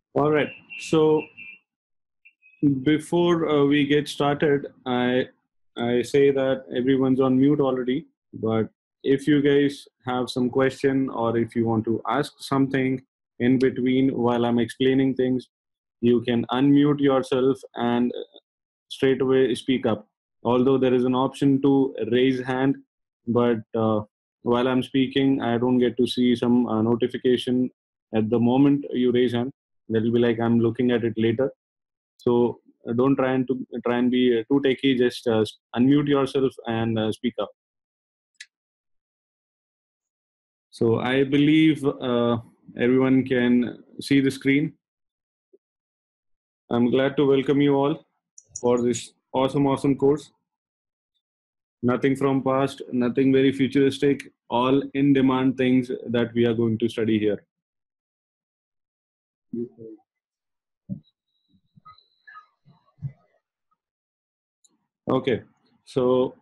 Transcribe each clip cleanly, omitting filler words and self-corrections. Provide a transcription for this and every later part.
All right. So before we get started, I say that everyone's on mute already. But if you guys have some question or if you want to ask something in between while I'm explaining things, you can unmute yourself and straight away speak up. Although there is an option to raise hand, but while I'm speaking, I don't get to see some notification at the moment you raise hand. That'll be like I'm looking at it later. So don't try and be too techy. Just unmute yourself and speak up. So I believe everyone can see the screen. I'm glad to welcome you all for this awesome course. Nothing from past, nothing very futuristic, all in demand things that we are going to study here. Okay, so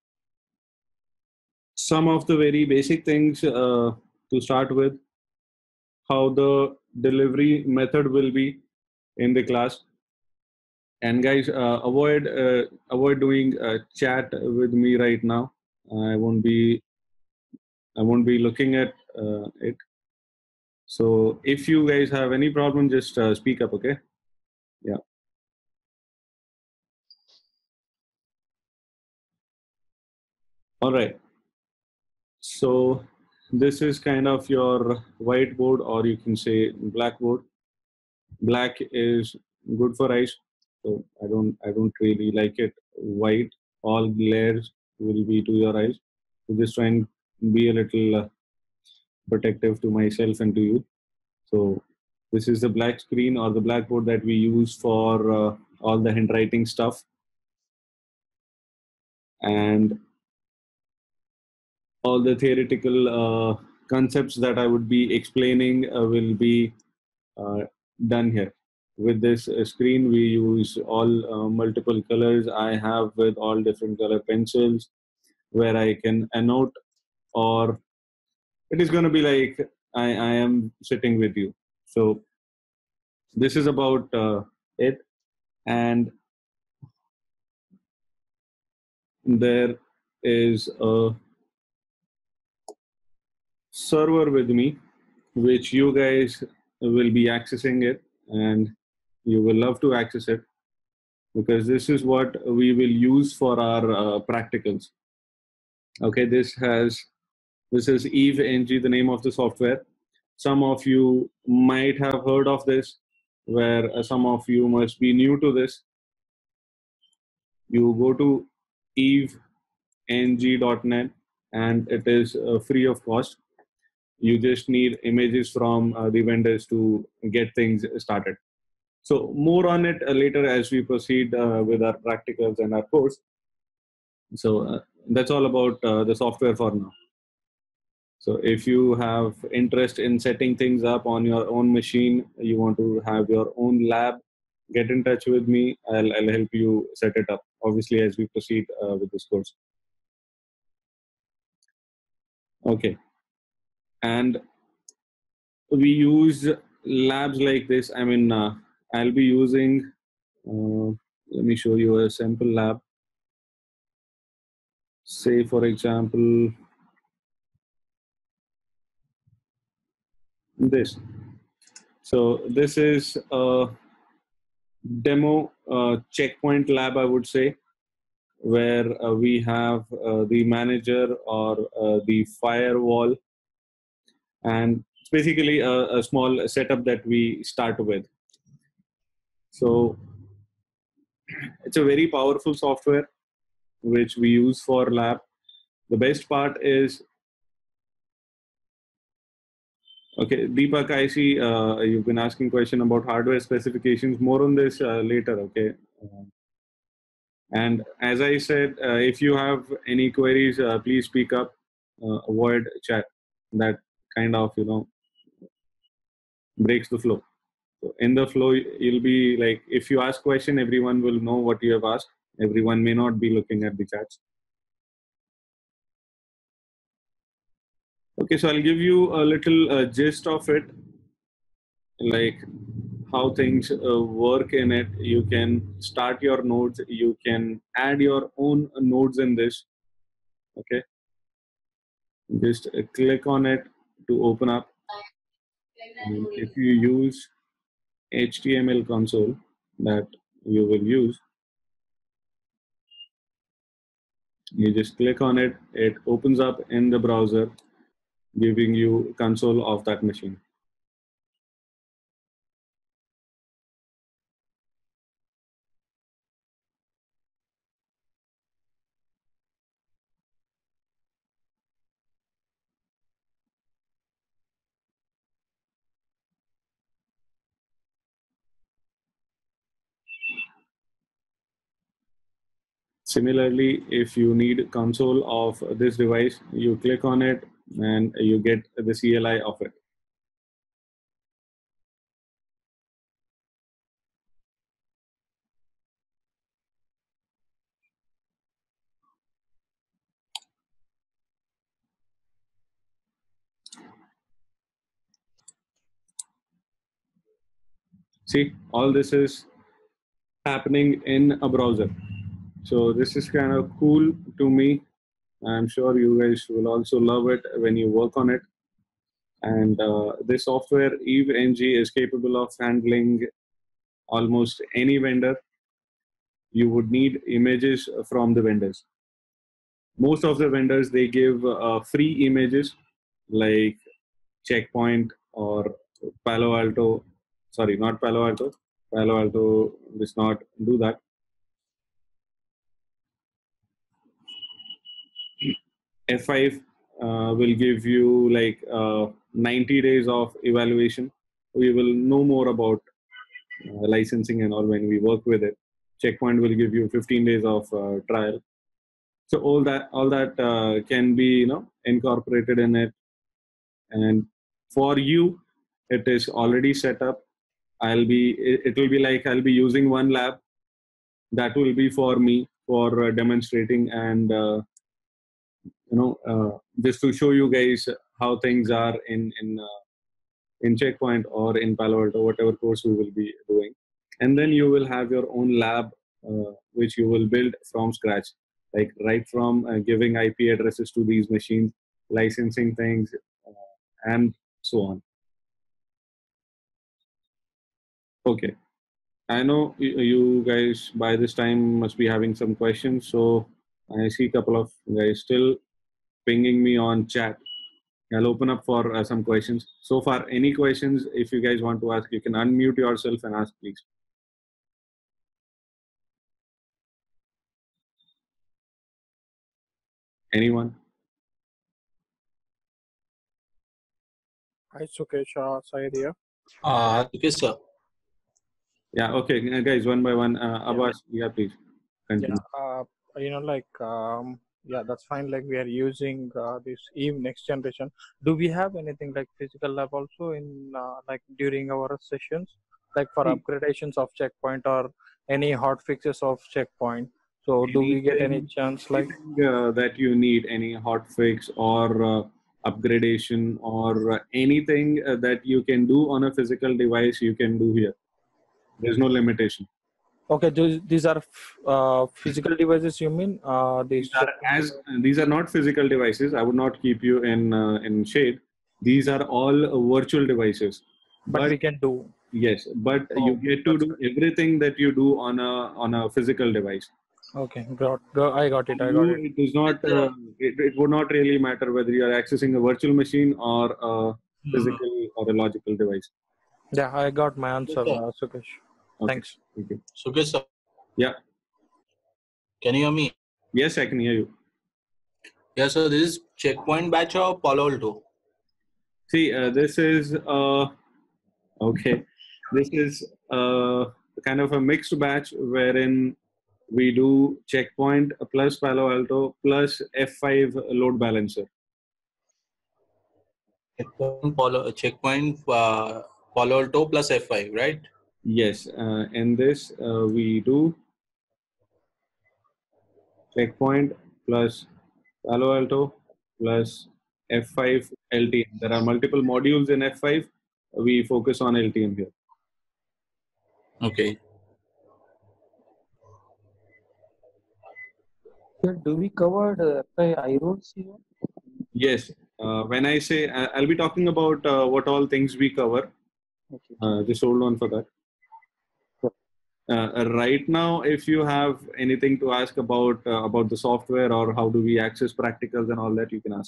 some of the very basic things to start with, how the delivery method will be in the class. And guys, avoid doing chat with me right now. I won't be I won't be looking at it. So if you guys have any problem, just speak up. Okay. Yeah. All right. So this is kind of your whiteboard, or you can say blackboard. Black is good for eyes, so I don't really like it. White, all glares will be to your eyes. So just try and be a little protective to myself and to you. So this is the black screen or the blackboard that we use for all the handwriting stuff, and all the theoretical concepts that I would be explaining will be uh, done here. With this screen, we use all multiple colors I have with all different color pencils where I can annote, or it is going to be like I am sitting with you. So this is about it. And there is a server with me, which you guys will be accessing it, and you will love to access it because this is what we will use for our practicals. Okay, this is Eve NG, the name of the software. Some of you might have heard of this, where some of you must be new to this. You go to eveng.net and it is free of cost. You just need images from the vendors to get things started. So more on it later as we proceed with our practicals and our course. So that's all about the software for now. So if you have interest in setting things up on your own machine, you want to have your own lab, get in touch with me. I'll help you set it up, obviously, as we proceed with this course. Okay. And we use labs like this. I mean, I'll be using, let me show you a sample lab. Say, for example, this. So this is a demo checkpoint lab, I would say, where we have the manager or the firewall, and it's basically a small setup that we start with. So it's a very powerful software which we use for lab. The best part is, okay, Deepak, I see you've been asking question about hardware specifications. More on this later, okay? And as I said, if you have any queries, please speak up. Avoid chat. That kind of, breaks the flow. So in the flow, you'll be like, if you ask question, everyone will know what you have asked. Everyone may not be looking at the chats. Okay, so I'll give you a little gist of it, like how things work in it. You can start your nodes. You can add your own nodes in this. Okay, just click on it to open up. And if you use HTML console that you will use, you just click on it. It opens up in the browser, giving you console of that machine. Similarly, if you need console of this device, you click on it and you get the CLI of it. See, all this is happening in a browser. So this is kind of cool to me. I'm sure you guys will also love it when you work on it. And this software, EveNG, is capable of handling almost any vendor. You would need images from the vendors. Most of the vendors, they give free images like Checkpoint or Palo Alto. Sorry, not Palo Alto. Palo Alto does not do that. F5 will give you like 90 days of evaluation. We will know more about licensing and all when we work with it. Checkpoint will give you 15 days of trial. So all that can be incorporated in it. And for you, it is already set up. It will be like I'll be using one lab that will be for me for demonstrating and just to show you guys how things are in Checkpoint or in Palo Alto, whatever course we will be doing. And then you will have your own lab, which you will build from scratch, like right from giving IP addresses to these machines, licensing things, and so on. Okay. I know you guys by this time must be having some questions. So I see a couple of guys still pinging me on chat. I'll open up for some questions. So far, any questions, if you guys want to ask, you can unmute yourself and ask, please. Anyone? Hi, Sukesh. Syed here. Okay, sir. Yeah, okay, guys, one by one. Abbas, yeah, please. Continue. Yeah, that's fine. Like we are using this Eve next generation. Do we have anything like physical lab also in like during our sessions, like for upgradations of Checkpoint or any hot fixes of Checkpoint? So do we get any chance like that you need any hot fix or upgradation or anything that you can do on a physical device, you can do here. There's no limitation. Okay, these are physical devices. You mean these are not physical devices. I would not keep you in shade. These are all virtual devices. But we can do. Yes, but you get to do everything that you do on a physical device. Okay, I got it. It is not. It would not really matter whether you are accessing a virtual machine or a physical or a logical device. Yeah, I got my answer, Sukesh. Okay. Thanks. Thank you. Sukesh, sir. Yeah. Can you hear me? Yes, I can hear you. Yeah, so this is Checkpoint batch or Palo Alto? See, this is okay. This is kind of a mixed batch wherein we do Checkpoint plus Palo Alto plus F5 load balancer. Checkpoint Palo Alto plus F5, right? Yes, in this we do Checkpoint plus Palo Alto plus F5 LTM. There are multiple modules in F5. We focus on LTM here. Okay. Sir, do we cover FI roles here? Yes. When I say I'll be talking about what all things we cover. Okay. Just hold on for that. Sure. Right now, if you have anything to ask about the software or how do we access practicals and all that, you can ask.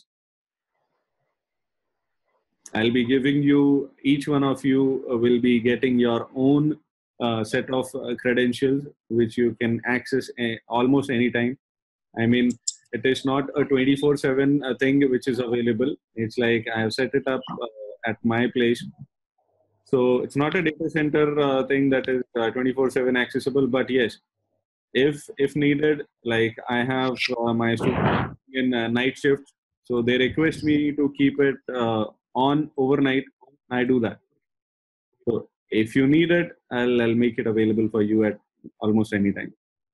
I'll be giving you, each one of you will be getting your own set of credentials which you can access almost anytime. I mean, it is not a 24/7 thing which is available. It's like I have set it up at my place. So it's not a data center thing that is 24/7 accessible. But yes, if needed, like I have my students in night shift, so they request me to keep it on overnight. I do that. So if you need it, I'll make it available for you at almost any time.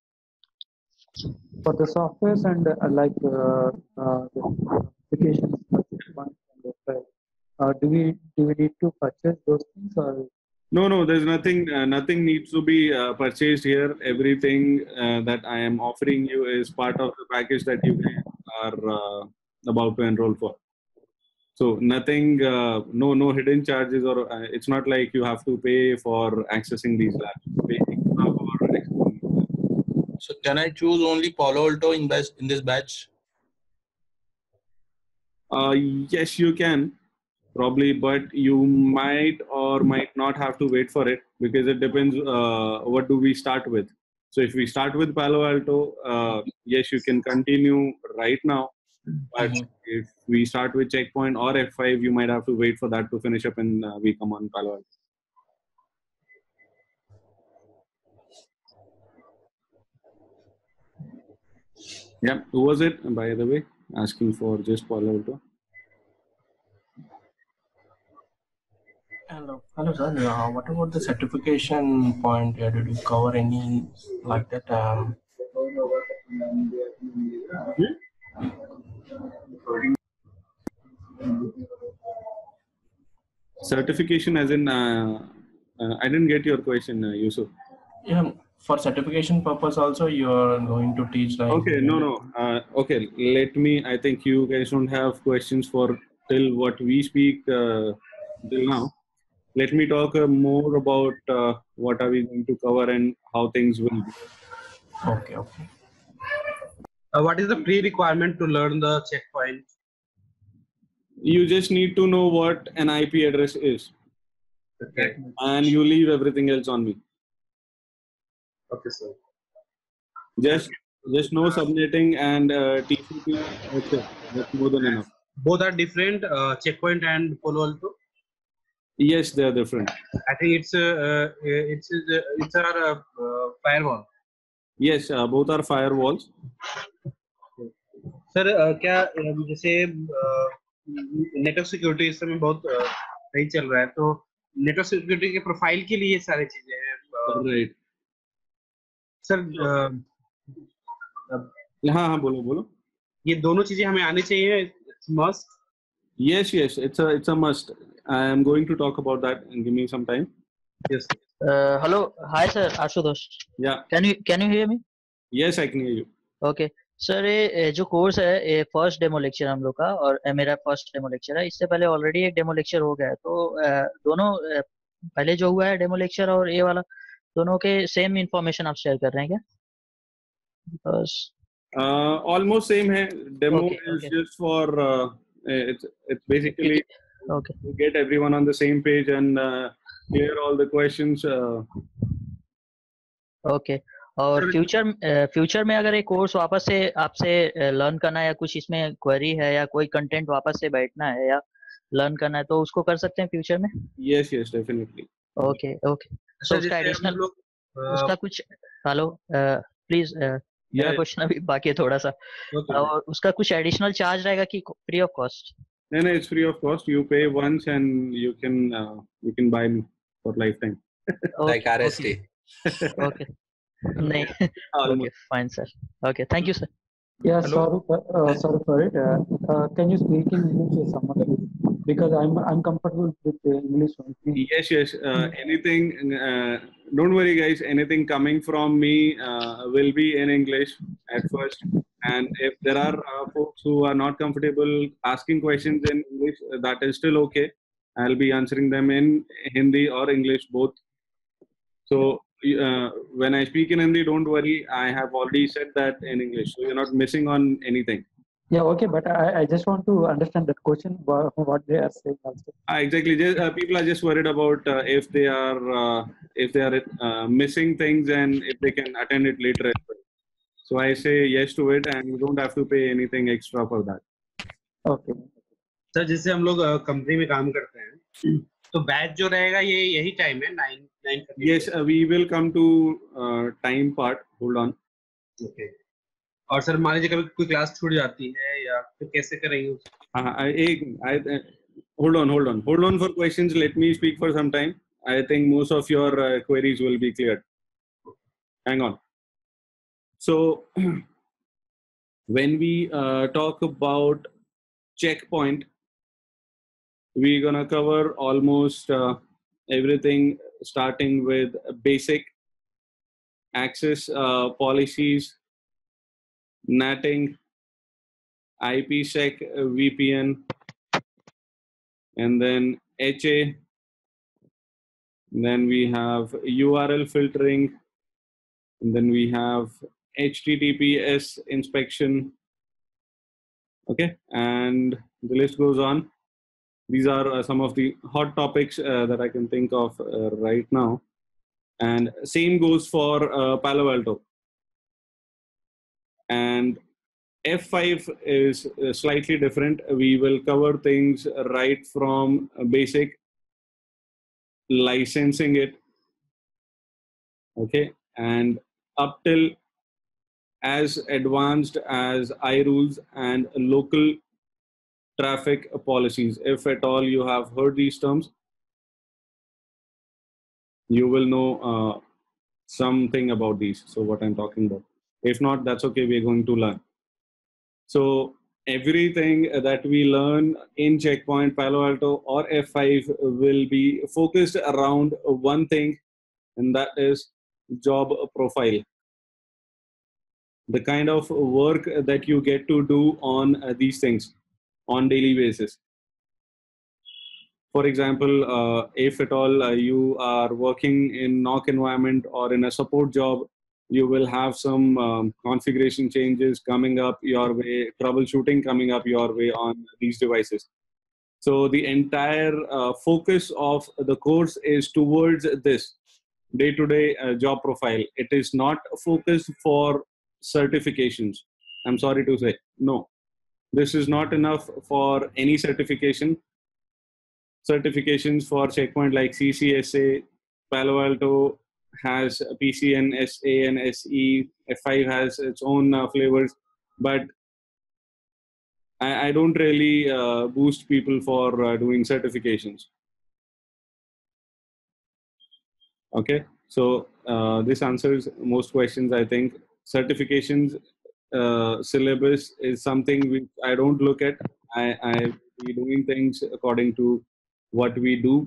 For the softwares and the applications for checkpoints and FI, do we need to purchase those things or? No, there's nothing. Nothing needs to be purchased here. Everything that I am offering you is part of the package that you guys are about to enroll for. So nothing, no hidden charges, or it's not like you have to pay for accessing these labs. So can I choose only Palo Alto in this batch? Yes, you can. Probably, but you might or might not have to wait for it because it depends what do we start with. So if we start with Palo Alto, yes, you can continue right now. But if we start with Checkpoint or F5, you might have to wait for that to finish up and we come on Palo Alto. Yeah, who was it, by the way, asking for just Palo Alto? Hello, sir. What about the certification point? Did you cover any like that? Certification, as in, I didn't get your question, Yusuf. Yeah, for certification purpose also, you are going to teach like. Okay, no. Okay, let me. I think you guys don't have questions for till what we speak till now. Let me talk more about what are we going to cover and how things will be. Okay. What is the pre-requirement to learn the checkpoint? You just need to know what an IP address is. Okay. And you leave everything else on me. Okay, sir. Just no subnetting and TCP. That's more than enough. Both are different, checkpoint and Palo Alto. Yes, they are different. I think it's our firewall. Yes, both are firewalls. Sir क्या जैसे network security इस समय बहुत सही चल रहा है, तो नेटवर्क सिक्योरिटी के प्रोफाइल के लिए सारी चीजें हैं. राइट सर हाँ बोलो. ये दोनों चीजें हमें आनी चाहिए. Must. Yes, it's a must. I am going to talk about that and give me some time. Yes. Hello, hi sir, Ashutosh. Yeah. Can you hear me? Yes, I can hear you. Okay. Sir ये जो course है ये first demo lecture हम लोग का और मेरा first demo lecture है. इससे पहले ऑलरेडी एक डेमो लेक्चर हो गया है, तो दोनों पहले जो हुआ है डेमो लेक्चर और ये वाला दोनों के सेम इंफॉर्मेशन आप शेयर कर रहे हैं क्या? बस ऑलमोस्ट सेम है. Demo is just for it's basically okay to get everyone on the same page and clear all the questions. Okay. और फ्यूचर में अगर एक कोर्स वापस से आपसे लर्न करना है या कुछ इसमें क्वेरी है या कोई कंटेंट वापस से बैठना है या लर्न करना है तो उसको कर सकते हैं फ्यूचर में. yes definitely. ओके सो उसका एडिशनल उसका कुछ हेलो प्लीज मेरा क्वेश्चन अभी बाकी है थोड़ा सा. और उसका कुछ एडिशनल चार्ज रहेगा कि free of cost? No, it's free of cost. You pay once and you can buy me for lifetime. Like RST. Okay. नहीं. Okay, fine sir. Okay, thank you sir. Yeah, sorry for it. Can you speak in English or someone? because I'm comfortable with English only. Yes. Anything, don't worry, guys. Anything coming from me will be in English at first. And if there are folks who are not comfortable asking questions in English, that is still okay. I'll be answering them in Hindi or English, both. So when I speak in Hindi, don't worry. I have already said that in English, so you're not missing on anything. Yeah, okay, but I just want to understand that question, what they are saying also. Exactly. People are just worried about if they are missing things and if they can attend it later as well. So I say yes to it, and you don't have to pay anything extra for that. Okay. Sir जैसे हम लोग company में काम करते हैं तो batch जो रहेगा ये यही टाइम है 9 Yes, we will come to time part. Hold on. Okay और सर मान लीजिए कभी कोई क्लास छूट जाती है या फिर कैसे करेंगे Hold on for questions. Let me speak for some time. I think most of your queries will be cleared. Hang on. So when we talk about checkpoint, we're gonna cover almost everything, starting with basic access policies, NATing, IPsec, VPN, and then HA. Then we have URL filtering, and then we have HTTPS inspection. Okay, and the list goes on. These are some of the hot topics that I can think of right now. And same goes for Palo Alto. And F5 is slightly different. We will cover things right from basic, licensing it, okay, and up till as advanced as iRules and local traffic policies. If at all you have heard these terms, you will know something about these. So what I'm talking about. If not, that's okay. We're going to learn. So everything that we learn in Checkpoint, Palo Alto, or F5 will be focused around one thing, and that is job profile. The kind of work that you get to do on these things on daily basis. For example, if at all you are working in NOC environment or in a support job, you will have some configuration changes coming up your way, troubleshooting coming up your way on these devices. So the entire focus of the course is towards this day-to-day job profile. It is not focused for certifications. I'm sorry to say, no. This is not enough for any certification. Certifications for Checkpoint like CCSA, Palo Alto has PCN, SA, and SE. F5 has its own flavors, but I don't really boost people for doing certifications. Okay, so this answers most questions, I think. Certifications syllabus is something which I don't look at. I be doing things according to what we do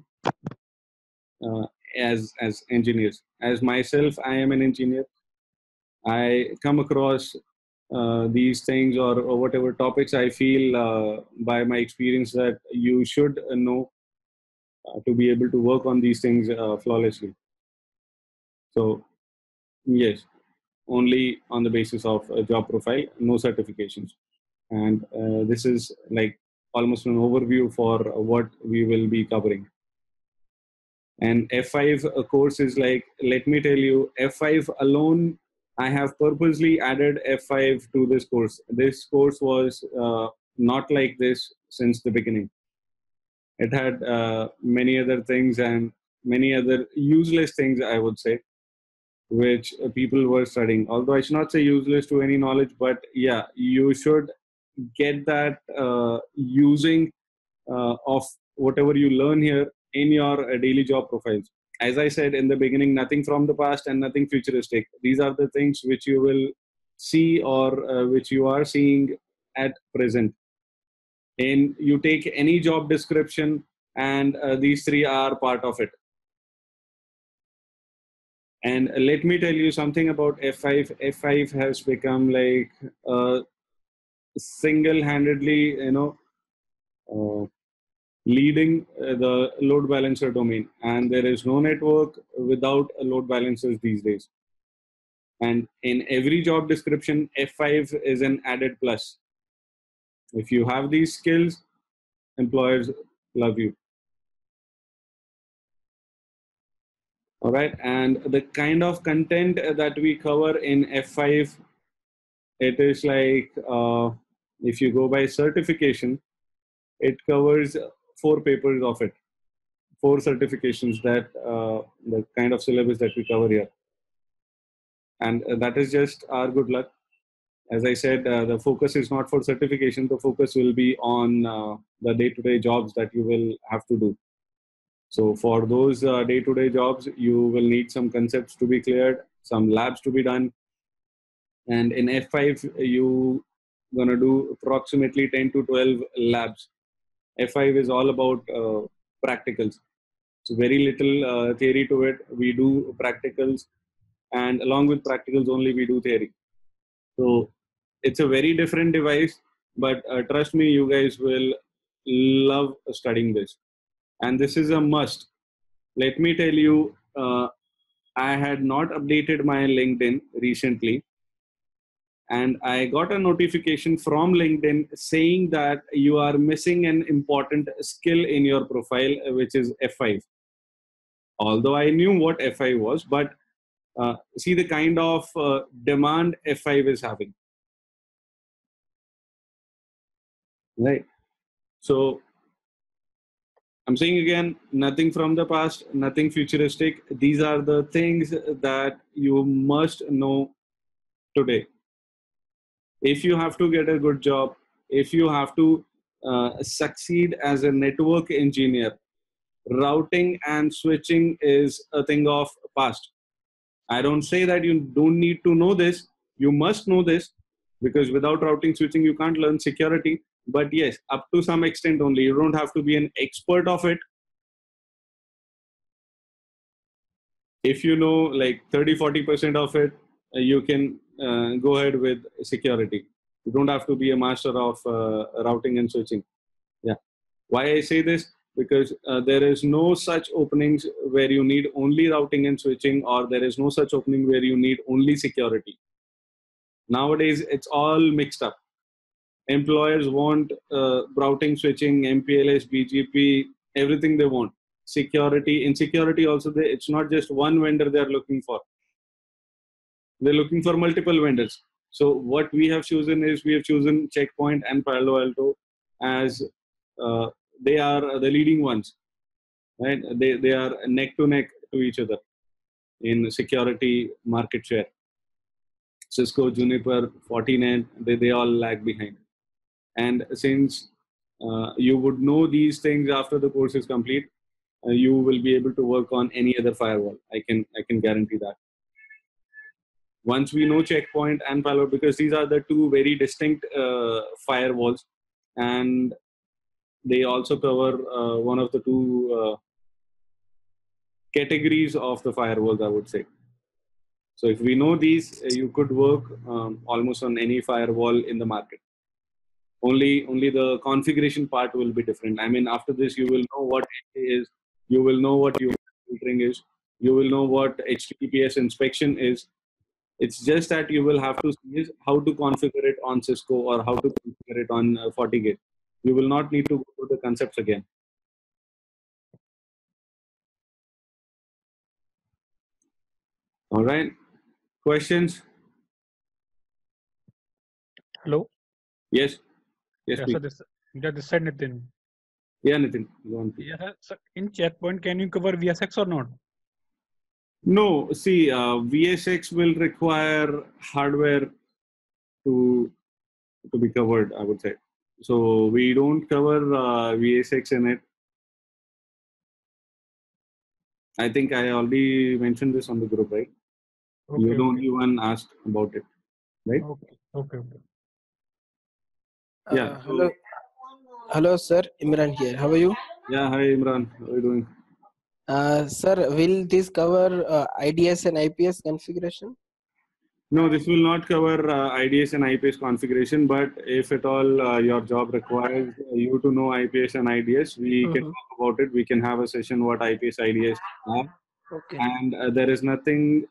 as engineers. As myself, I am an engineer. I come across these things or whatever topics I feel by my experience that you should know to be able to work on these things flawlessly. So yes, only on the basis of a job profile, no certifications. And this is like almost an overview for what we will be covering. And F5 course is like, let me tell you, F5 alone, I have purposely added F5 to this course. This course was not like this since the beginning. It had many other things and many other useless things, I would say, which people were studying. Although I should not say useless to any knowledge, but yeah, you should get that using of whatever you learn here in your daily job profiles. As I said in the beginning, nothing from the past and nothing futuristic. These are the things which you will see or which you are seeing at present. And you take any job description, and these three are part of it. And let me tell you something about F5. F5 has become like single-handedly, leading the load balancer domain. And there is no network without load balancers these days. And in every job description, F5 is an added plus. If you have these skills, employers love you. All right, and the kind of content that we cover in F5, it is like, if you go by certification, it covers 4 papers of it, 4 certifications, that the kind of syllabus that we cover here. And that is just our good luck. As I said, the focus is not for certification. The focus will be on the day-to-day jobs that you will have to do. So for those day-to-day jobs, you will need some concepts to be cleared, some labs to be done. And in F5, you gonna do approximately 10 to 12 labs. F5 is all about practicals. So very little theory to it. We do practicals, and along with practicals only, we do theory. So it's a very different device, but trust me, you guys will love studying this. And this is a must. Let me tell you, I had not updated my LinkedIn recently, and I got a notification from LinkedIn saying that you are missing an important skill in your profile, which is F5. Although I knew what F5 was, but see the kind of demand F5 is having. Right. So I'm saying again, nothing from the past, nothing futuristic. These are the things that you must know today. If you have to get a good job, if you have to succeed as a network engineer, routing and switching is a thing of past. I don't say that you don't need to know this. You must know this, because without routing switching, you can't learn security. But yes, up to some extent only. You don't have to be an expert of it. If you know like 30-40% of it, you can go ahead with security. You don't have to be a master of routing and switching. Yeah. Why I say this? Because there is no such openings where you need only routing and switching, or there is no such opening where you need only security. Nowadays, it's all mixed up. Employers want routing, switching, MPLS, BGP, everything they want. Security. In security also, it's not just one vendor they're looking for. They're looking for multiple vendors. So what we have chosen is, we have chosen Checkpoint and Palo Alto as they are the leading ones. Right? They are neck to neck to each other in security market share. Cisco, Juniper, Fortinet, they all lag behind. And since you would know these things after the course is complete, you will be able to work on any other firewall. I can guarantee that. Once we know Checkpoint and Palo, because these are the two very distinct firewalls, and they also cover one of the two categories of the firewalls, I would say. So if we know these, you could work almost on any firewall in the market. Only the configuration part will be different. I mean, after this, you will know what it is, you will know what URL filtering is, you will know what HTTPS inspection is. It's just that you will have to see is how to configure it on Cisco or how to configure it on FortiGate. You will not need to go through the concepts again. All right. Questions? Hello. Yes. Yes, Yeah, please. so this said Nitin. Yeah, Nitin. Go on, please. Yeah, so in Checkpoint, can you cover VSX or not? No, see, VSX will require hardware to be covered, I would say. So we don't cover VSX in it. I think I already mentioned this on the group, right? Okay, You're the only one asked about it, right? Okay. Yeah. Hello. Hello, sir. Imran here. How are you? Yeah, hi Imran. How are you doing? Sir, will this cover IDS and IPS configuration? No, this will not cover IDS and IPS configuration, but if at all your job requires you to know IPS and IDS, we can talk about it. We can have a session what IPS, IDS are. Okay. And there is nothing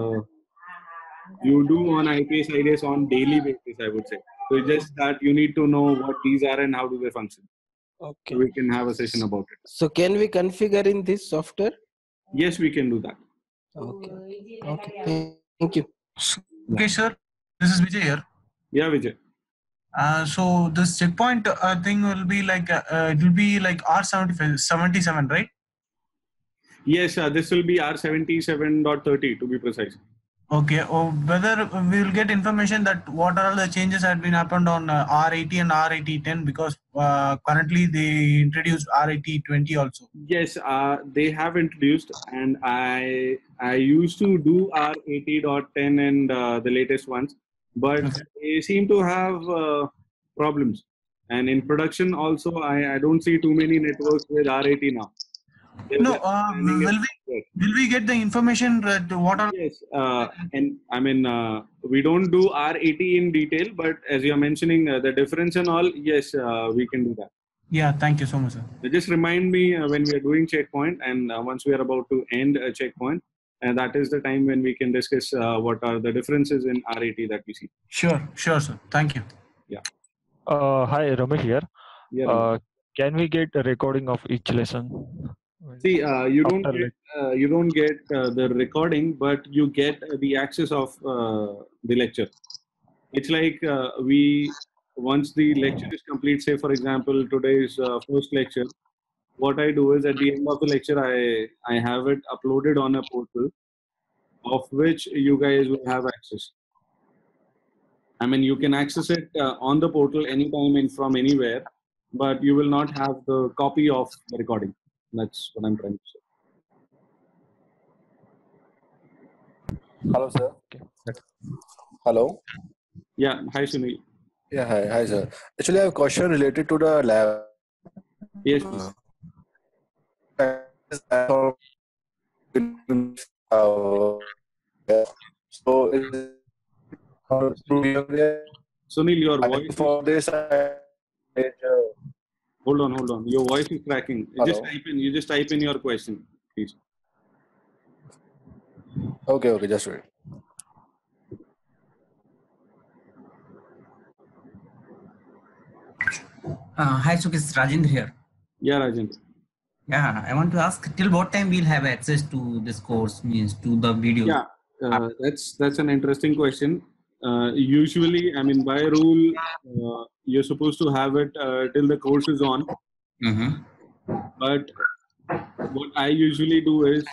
you do on IPS, IDS on daily basis, I would say. So it's just that you need to know what these are and how do they function. Okay. So we can have a session about it. So can we configure in this software? Yes, we can do that. Okay. Okay. Thank you. Okay, sir. This is Vijay here. Yeah, Vijay. So this checkpoint thing will be like it will be like R77, right? Yes, this will be R77.30 to be precise. Okay. Or whether we will get information that what are the changes that been happened on R80 and R8010 because currently they introduced R8020 also. Yes, they have introduced, and I used to do R80.10 and the latest ones, but they seem to have problems. And in production also, I don't see too many networks with R80 now. No, will we get the information that what are? Yes, and I mean we don't do R80 in detail, but as you are mentioning the difference and all, yes, we can do that. Yeah, thank you so much, sir. Just remind me when we are doing checkpoint, and once we are about to end a checkpoint, and that is the time when we can discuss what are the differences in R80 that we see. Sure, sir. Thank you. Yeah. Hi, Ramesh here. Yeah. Can we get a recording of each lesson? See, you don't get the recording, but you get the access of the lecture. It's like once the lecture is complete, say for example today's first lecture, what I do is at the end of the lecture I have it uploaded on a portal of which you guys will have access. I mean, you can access it on the portal anytime and from anywhere, but you will not have the copy of the recording. That's what I'm trying to say. Hello, sir. Hello. Yeah. Hi, Sunil. Yeah. Hi, sir. Actually, I have a question related to the lab. Yes. So, Sunil, your voice. For this, Hold on. Your voice is cracking. You just type in your question, please. Okay, just wait. Hi, Sukis, Rajendra here. Yeah, Rajendra. Yeah, I want to ask till what time we'll have access to this course, means to the video? Yeah, that's an interesting question. Usually, I mean, by rule, you're supposed to have it till the course is on. Mm-hmm. But what I usually do is,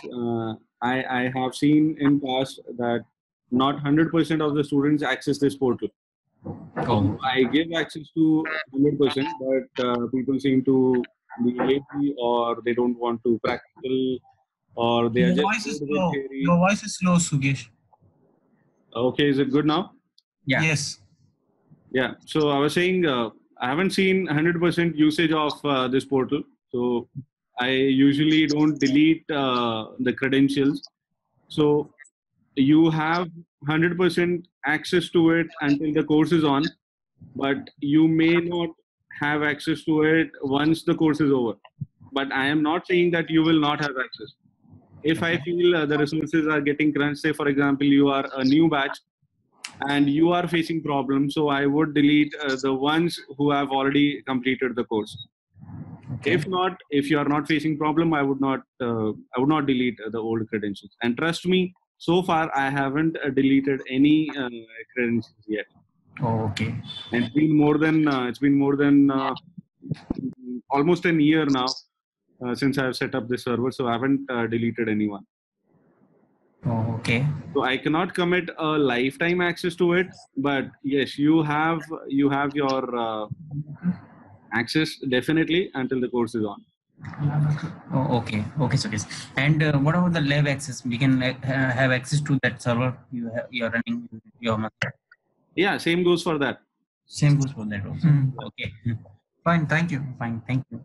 I have seen in past that not 100% of the students access this portal. Oh. I give access to 100%, but people seem to be lazy or they don't want to practical or they are Your just. voice is slow. Your voice is slow, Sugesh. Okay, is it good now? Yeah. Yes. Yeah. So I was saying I haven't seen 100% usage of this portal. So I usually don't delete the credentials. So you have 100% access to it until the course is on, but you may not have access to it once the course is over. But I am not saying that you will not have access. If I feel the resources are getting crunched, say for example, you are a new batch and you are facing problems, so I would delete the ones who have already completed the course. Okay. If you are not facing problem, I would not delete the old credentials. And trust me, so far I haven't deleted any credentials yet. Oh, okay. And it's been more than almost a year now since I have set up this server, so I haven't deleted anyone. Oh, okay. So I cannot commit a lifetime access to it, but yes, you have your access definitely until the course is on. Oh, okay. Okay, so yes. And what about the live access? We can have access to that server you are running your master. Yeah, same goes for that. Same goes for that also. Okay. Fine, thank you. Fine, thank you.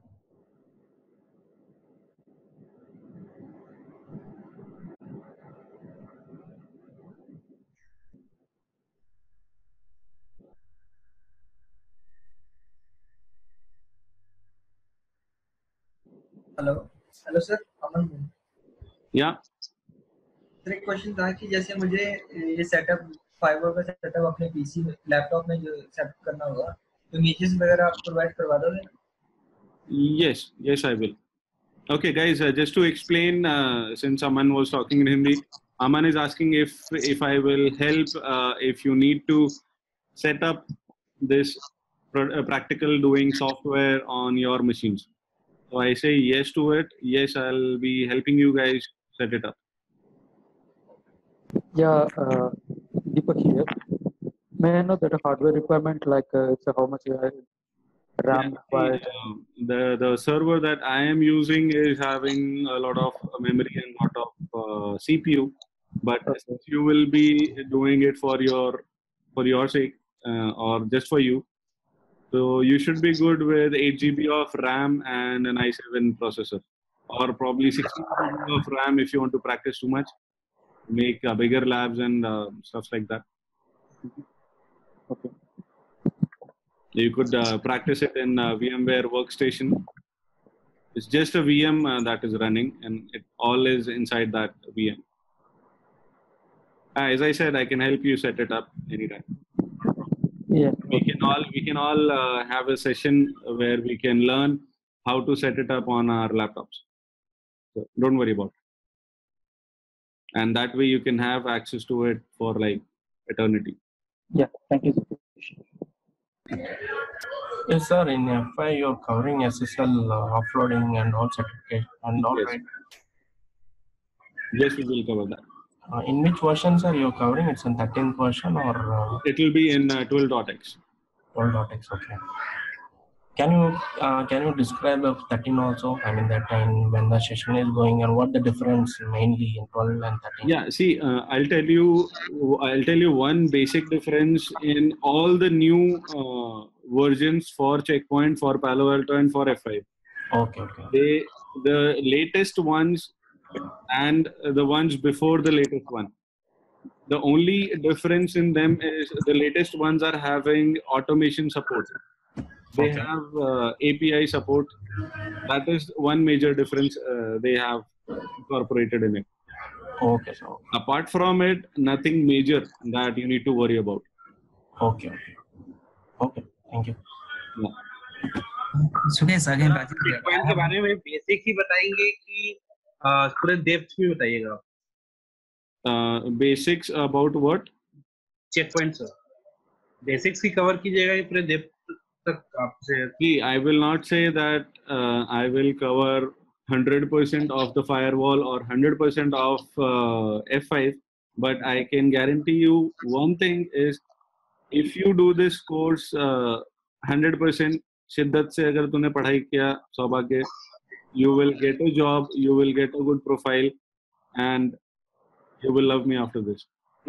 Hello hello sir, Aman हूँ। Yeah. Sir एक question था कि जैसे मुझे ये setup fiber का setup अपने PC laptop में जो सेटअप करना होगा, तो इमेजेस वगैरह आप प्रोवाइड करवा दोगे? Yes, I will. Okay, guys, just to explain, since Aman was talking in Hindi, Aman is asking if I will help if you need to set up this practical doing software on your machines. So I say yes to it. Yes, I'll be helping you guys set it up. Yeah, Deepak here. May I know that hardware requirement, like it's how much RAM required? The server that I am using is having a lot of memory and lot of CPU, but since you will be doing it for your sake or just for you, so you should be good with 8 GB of RAM and an i7 processor, or probably 16 GB of RAM if you want to practice too much, make bigger labs and stuff like that. Okay. You could practice it in VMware Workstation. It's just a VM that is running, and it all is inside that VM. As I said, I can help you set it up anytime. Yeah. We can all have a session where we can learn how to set it up on our laptops. So don't worry about it. And that way you can have access to it for like eternity. Yeah. Thank you. Yes, sir. In FI, you're covering SSL offloading and all certificate and all, Yes. right? Yes, we will cover that. In which versions are you covering? It's in 13th version or? It will be in 12.x. 12.x, okay. Can you describe the 13 also? I mean that time when the session is going and what the difference mainly in 12 and 13? Yeah, see, I'll tell you one basic difference in all the new versions for Checkpoint, for Palo Alto, and for F5. Okay. The latest ones and the ones before the latest one. The only difference in them is the latest ones are having automation support. They have API support. That is one major difference they have incorporated in it. Okay, so apart from it, nothing major that you need to worry about. Okay, thank you. Sukesh again Checkpoint के बारे में basic ही बताएंगे कि पूरे depth में बताइएगा? Basics about what? Checkpoint sir. Basics he cover कीजिएगा या पूरे डेप्थ तक आपसे? See, I will not say that I will cover 100% of the firewall or 100% of F5, but I can guarantee you one thing is, if you do this course 100% शिद्दत से अगर तूने पढ़ाई किया सौभाग्य, you will get a job, you will get a good profile, and you will love me after this.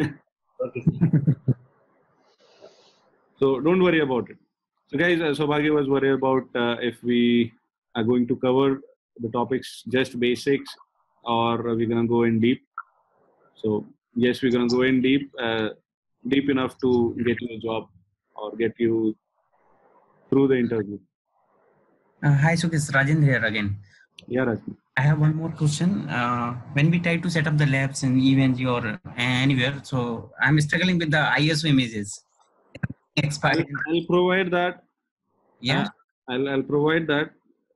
So don't worry about it. So guys, Saubhagya was worried about if we are going to cover the topics just basics or we're going to go in deep. So yes, we're going to go in deep, deep enough to get you a job or get you through the interview. Hi Sukesh, Rajendra here again. Yeah, Rajendra. I have one more question. When we try to set up the labs in EVNG or anywhere, so I'm struggling with the ISO images. Expired. I'll provide that. Yeah. I'll provide that.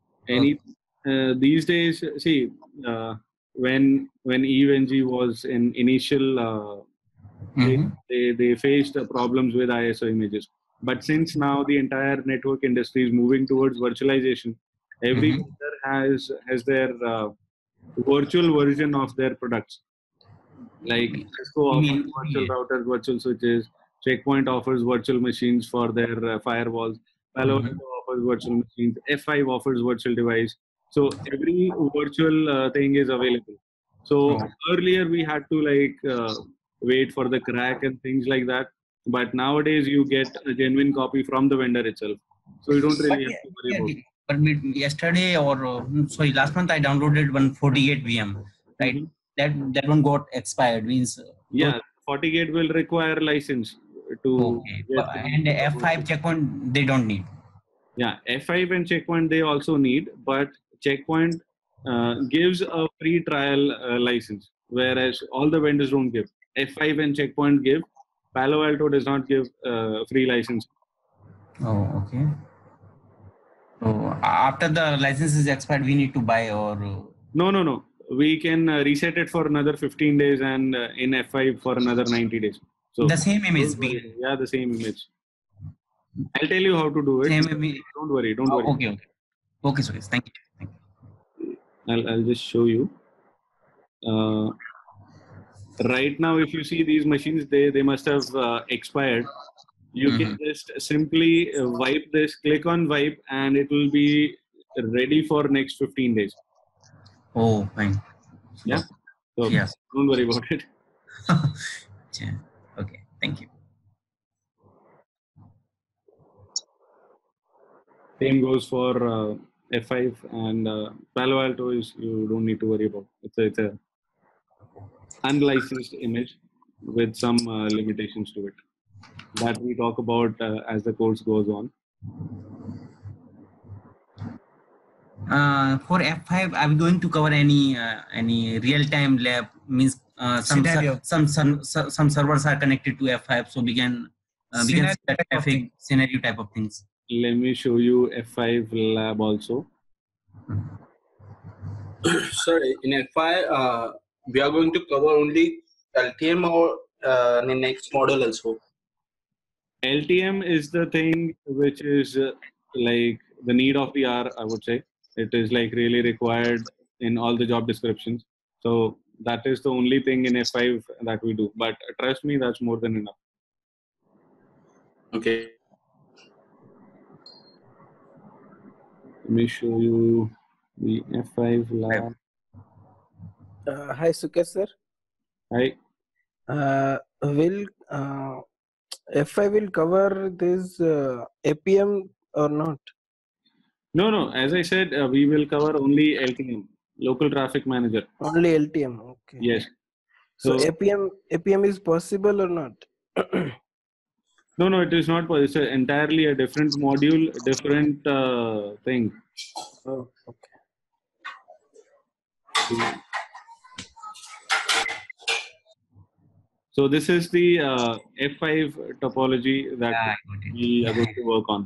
These days, see, when EVNG was in initial, they faced problems with ISO images. But since now the entire network industry is moving towards virtualization, every vendor has their virtual version of their products. Like Cisco offers virtual routers, virtual switches. Checkpoint offers virtual machines for their firewalls. Palo Alto offers virtual machines. F5 offers virtual device. So every virtual thing is available. So earlier we had to like wait for the crack and things like that. But nowadays you get a genuine copy from the vendor itself. So you don't But, really have to worry about it. but yesterday or sorry, last month I downloaded one 48 VM, right? That one got expired. Means Yeah, FortiGate will require license to okay. get And the F5 checkpoint they don't need. Yeah, F5 and Checkpoint they also need, but Checkpoint gives a free trial license, whereas all the vendors don't give. F5 and Checkpoint give. Palo Alto does not give free license. Oh, okay. So after the license is expired, we need to buy or No. We can reset it for another 15 days and in F5 for another 90 days. So the same image. Yeah, the same image. I'll tell you how to do it. Same image. Don't worry. Okay, so thank you. I'll just show you. Right now, if you see these machines, they must have expired. You can just simply wipe this, click on wipe, and it will be ready for next 15 days. Oh, fine. Yeah. So yes. Don't worry about it. Okay. Thank you. Same goes for F5 and Palo Alto is you don't need to worry about. It's a unlicensed image with some limitations to it that we talk about as the course goes on. For F5, are we going to cover any real-time lab? Means some servers are connected to F5, so we can set traffic scenario type of things. Let me show you F5 lab also. Sorry, in F5, we are going to cover only LTM or the next model also. LTM is the thing which is like the need of the hour, I would say. It is like really required in all the job descriptions. So that is the only thing in F5 that we do. But trust me, that's more than enough. Okay. Let me show you the F5 lab. Hi, Sukesh sir. Hi. Will F5 will cover this APM or not? No. As I said, we will cover only LTM, local traffic manager. Only LTM. Okay. Yes. So APM is possible or not? No, it is not. It's entirely a different module, different thing. Oh, okay. So this is the F5 topology that we are going to work on.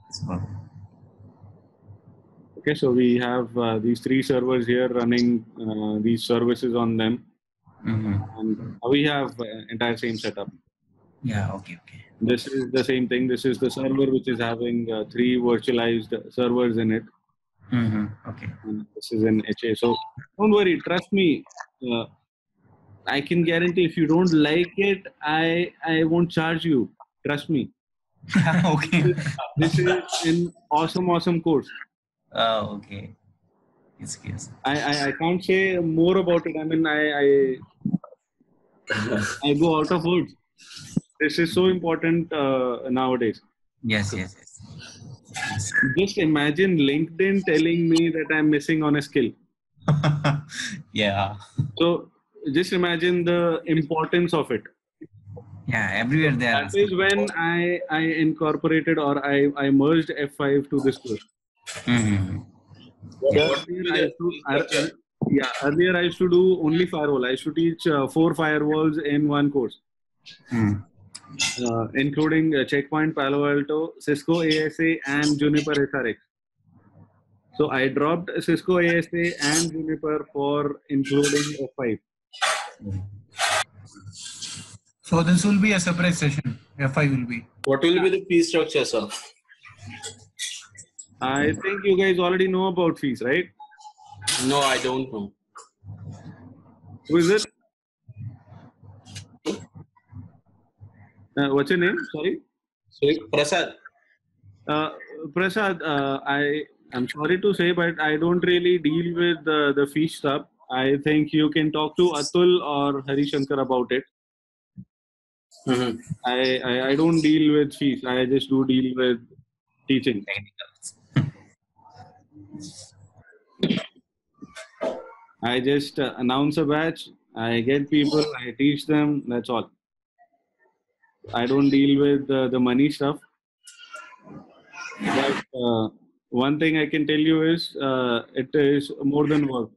Okay, so we have these 3 servers here running these services on them. And we have entire same setup. Yeah, okay. This is the same thing. This is the server which is having 3 virtualized servers in it. Okay. And this is in HA. So don't worry, trust me. I can guarantee if you don't like it, I won't charge you. Trust me. Okay. This is an awesome course. Oh, okay. Yes. I can't say more about it. I mean, I go out of words. This is so important nowadays. Yes. Just imagine LinkedIn telling me that I'm missing on a skill. Yeah. So just imagine the importance of it. Yeah, everywhere there. That is when I incorporated or I merged F5 to this course. Earlier I used to do only firewall. I used to teach 4 firewalls in one course, including Checkpoint, Palo Alto, Cisco ASA, and Juniper SRX. So I dropped Cisco ASA and Juniper for including F5. So this will be a separate session. F5 will be. What will be the fee structure, sir? I think you guys already know about fees, right? No, I don't know. Who is it? What's your name? Sorry? Prasad. Prasad, I'm sorry to say, but I don't really deal with the fee stuff. I think you can talk to Atul or Harishankar about it. I don't deal with fees. I just do deal with teaching. I just announce a batch. I get people. I teach them. That's all. I don't deal with the money stuff. But one thing I can tell you is it is more than work.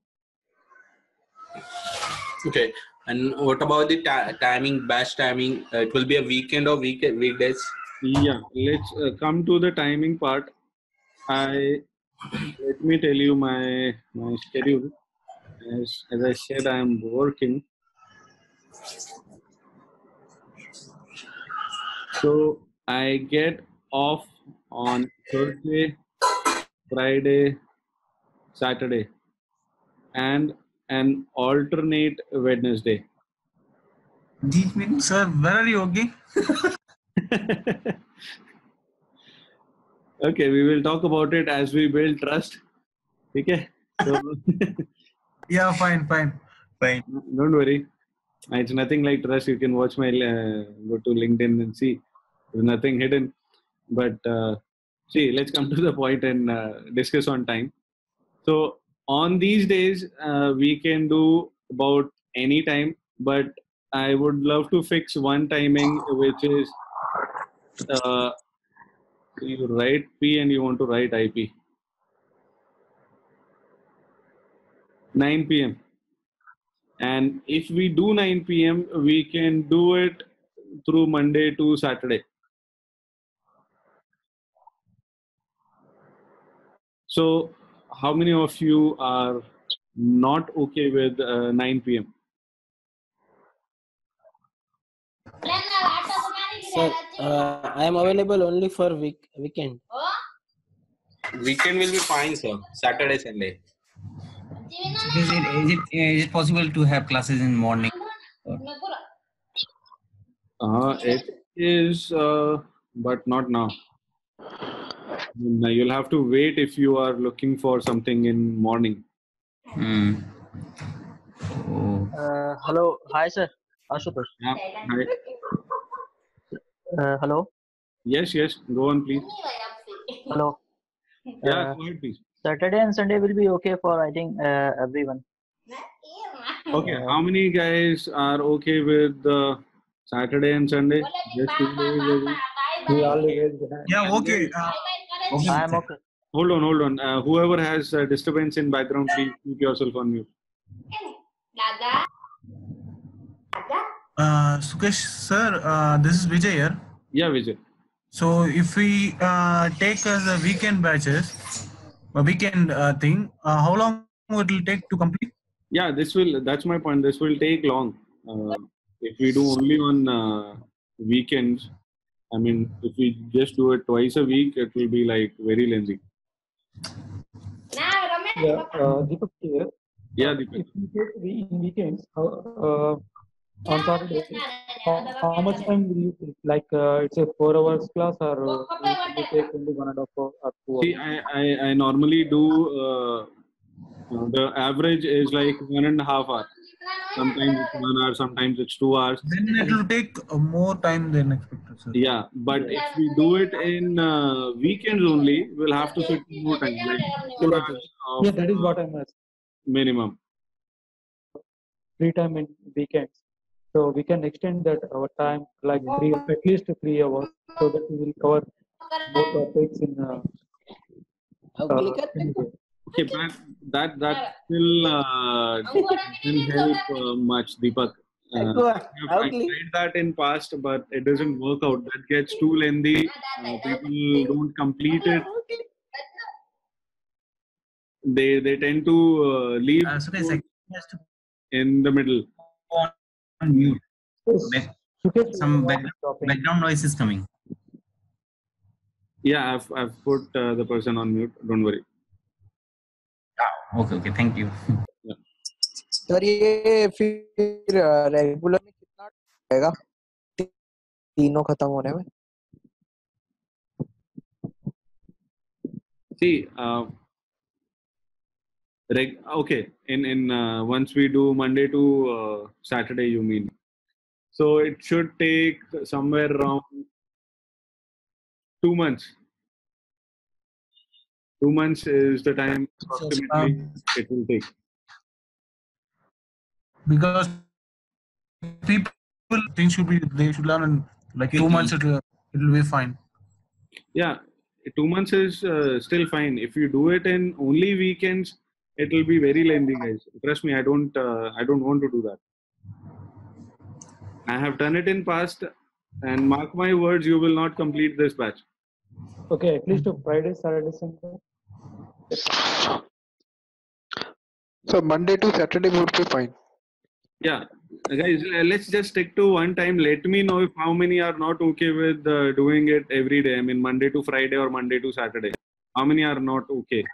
Okay. And what about the timing, batch timing? It will be a weekend or weekdays? Yeah, let's come to the timing part. Let me tell you my schedule. As I said, I am working. So I get off on Thursday, Friday, Saturday, and an alternate Wednesday. Sir, where are you working? Okay, we will talk about it as we build trust. Okay. So Yeah, fine. don't worry. It's nothing like trust. You can watch my go to LinkedIn and see. There's nothing hidden. But see, let's come to the point and discuss on time. So on these days, we can do about any time, but I would love to fix one timing, which is you write P and you want to write IP. 9 p.m. And if we do 9 p.m., we can do it through Monday to Saturday. So how many of you are not okay with 9 p.m.? Sir, I am available only for weekend. Weekend will be fine, sir. Saturday, Sunday. Is it possible to have classes in morning? It is, but not now. You'll have to wait if you are looking for something in morning. Hello. Hi, sir. Ashutosh. Hi. Hello. Yes. Go on, please. Hello. Yeah, go ahead, please. Saturday and Sunday will be okay for, I think, everyone. Okay, how many guys are okay with Saturday and Sunday? Just 2 days a week? We all raised hand. Yeah, okay. I am okay. Hold on. Whoever has disturbance in background, please keep yourself on mute. Sukesh, sir, this is Vijay here. Yeah, Vijay. So if we take as a weekend batches, a weekend thing, how long it will take to complete? Yeah, that's my point. This will take long. If we do only on weekends, I mean, if we just do it twice a week, it will be like very lengthy. Yeah, Deepak here. Yeah, Deepak. If we take in weekends, on Saturday, how much time will you take? Like it's a 4 hours class, or will you take only 1.5 hours or 2 hours? See, I normally do the average is like 1.5 hours. Sometimes it's 1 hour, sometimes it's 2 hours. Then it will take more time than expected, sir. Yeah, but if we do it in weekends only, we'll have to fit more time, like 4 hours of Yeah, that is what I'm asking. minimum. Free time in weekends, so we can extend that our time like at least 3 hours, so that we will cover more topics in a day. Okay, but that still didn't help much, Deepak. I tried that in past, but it doesn't work out. That gets too lengthy. People don't complete it. They tend to leave in the middle. On mute. Some background noise is coming. Yeah, I've put the person on mute. Don't worry. Okay, thank you. Sir ये फिर regular में कितना आएगा तीनों खत्म होने में? See, okay. In once we do Monday to Saturday, you mean? So it should take somewhere around 2 months. 2 months is the time approximately it will take. Because people things they should learn in like 2 months. It will be fine. Yeah, 2 months is still fine. If you do it in only weekends, it will be very lengthy, guys. Trust me, I don't want to do that. I have done it in past, and mark my words, you will not complete this batch. Okay, at least Friday, Saturday, Sunday. So Monday to Saturday would be fine. Yeah, guys, let's just stick to one time. Let me know if how many are not okay with doing it every day. I mean, Monday to Friday or Monday to Saturday. How many are not okay?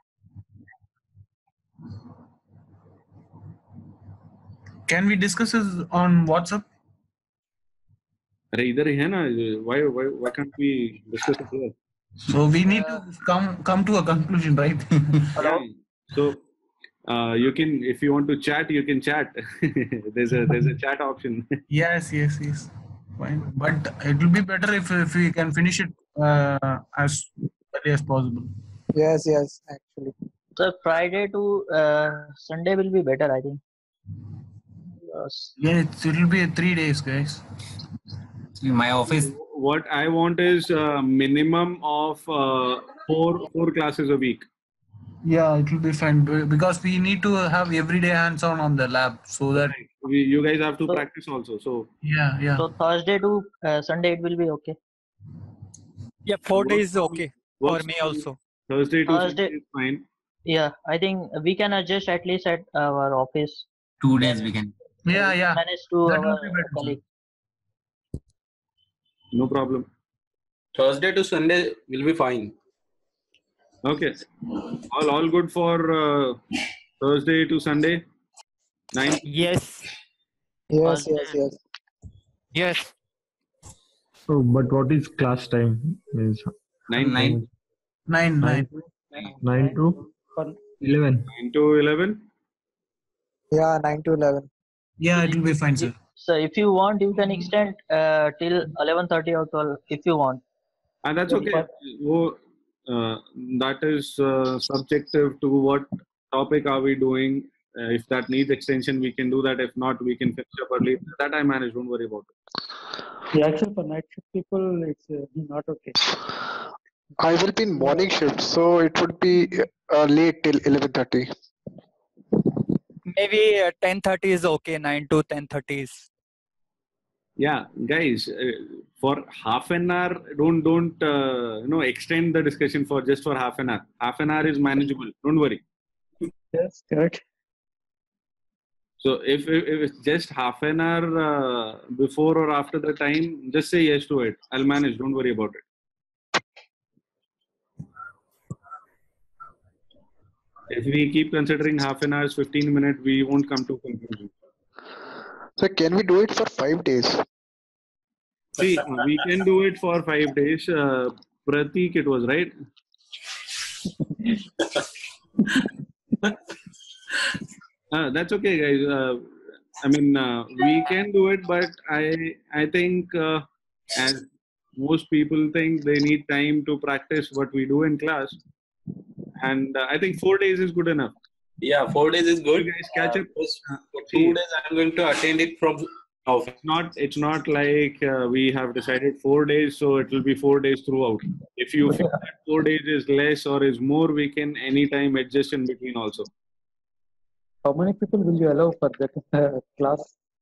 Can we discuss this on WhatsApp? अरे इधर ही है ना? Why can't we discuss it here? So we need to come to a conclusion, right? Yeah. So you can, if you want to chat, you can chat. there's a chat option. Yes. Fine. But it will be better if we can finish it as early as possible. Yes, actually. So Friday to Sunday will be better, I think. Yes. Yeah, it will be 3 days, guys. In my office. What I want is a minimum of four classes a week. Yeah, it will be fine because we need to have everyday hands-on on the lab so that you guys have to practice also. So yeah. So Thursday to Sunday it will be okay. Yeah, 4 days is okay for me also. Thursday to Sunday is fine. Yeah, I think we can adjust at least at our office. 2 days we can. Yeah. Manage to That will our be better. colleague. No problem. Thursday to Sunday will be fine. Okay. All good for Thursday to Sunday? 9? Yes. So, but what is class time? Means 9 to 11. 9 to 11? Yeah, 9 to 11. Yeah, it will be fine, sir. So if you want, you can extend till 11:30 or 12 if you want. And that's okay. That is subjective to what topic are we doing. If that needs extension, we can do that. If not, we can finish up early. That I manage. Don't worry about it. Yeah, actually for night shift people, it's not okay. I will be in morning shift, so it would be late till 11:30. Maybe 10:30 is okay. 9 to 10:30 is. Yeah, guys, for half an hour, don't extend the discussion for just for half an hour. Half an hour is manageable. Don't worry. Yes, correct. So if it's just half an hour before or after the time, just say yes to it. I'll manage. Don't worry about it. If we keep considering half an hour, 15 minutes, we won't come to conclusion. So can we do it for 5 days? See, we can do it for 5 days. Pratik, it was right. That's okay, guys. We can do it, but I think as most people think they need time to practice what we do in class, and I think 4 days is good enough. Yeah, 4 days is good. You guys catch up. For 2 days, I'm going to attend it from office. It's not like we have decided 4 days, so it will be 4 days throughout. If you feel that 4 days is less or is more, we can anytime adjust in between also. How many people will you allow for that class?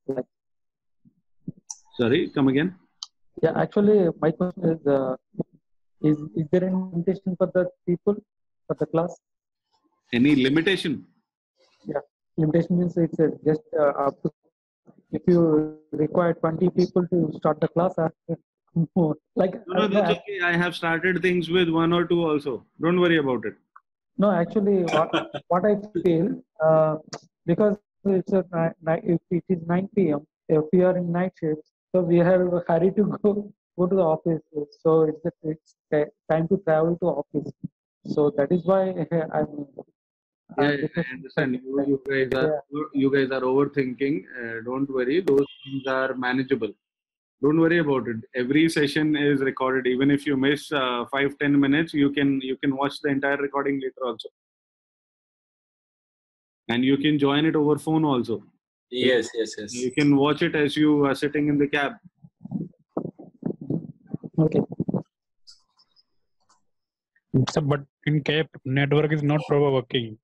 Sorry, come again. Yeah, actually, my question is there any limitation for the people for the class? Any limitation? Yeah, limitation means it's just up to, if you require 20 people to start the class, more. No, that's okay. I have started things with 1 or 2 also. Don't worry about it. No, actually, what I feel, because it's if it is 9 p.m., if we are in night shift, so we have a hurry to go to the office. So it's time to travel to office. So that is why I understand. You guys are overthinking. Don't worry. Those things are manageable. Don't worry about it. Every session is recorded. Even if you miss 5-10 minutes, you can watch the entire recording later also, and you can join it over phone also. Yes. You can watch it as you are sitting in the cab. Okay. So, but in Cape, network is not proper working.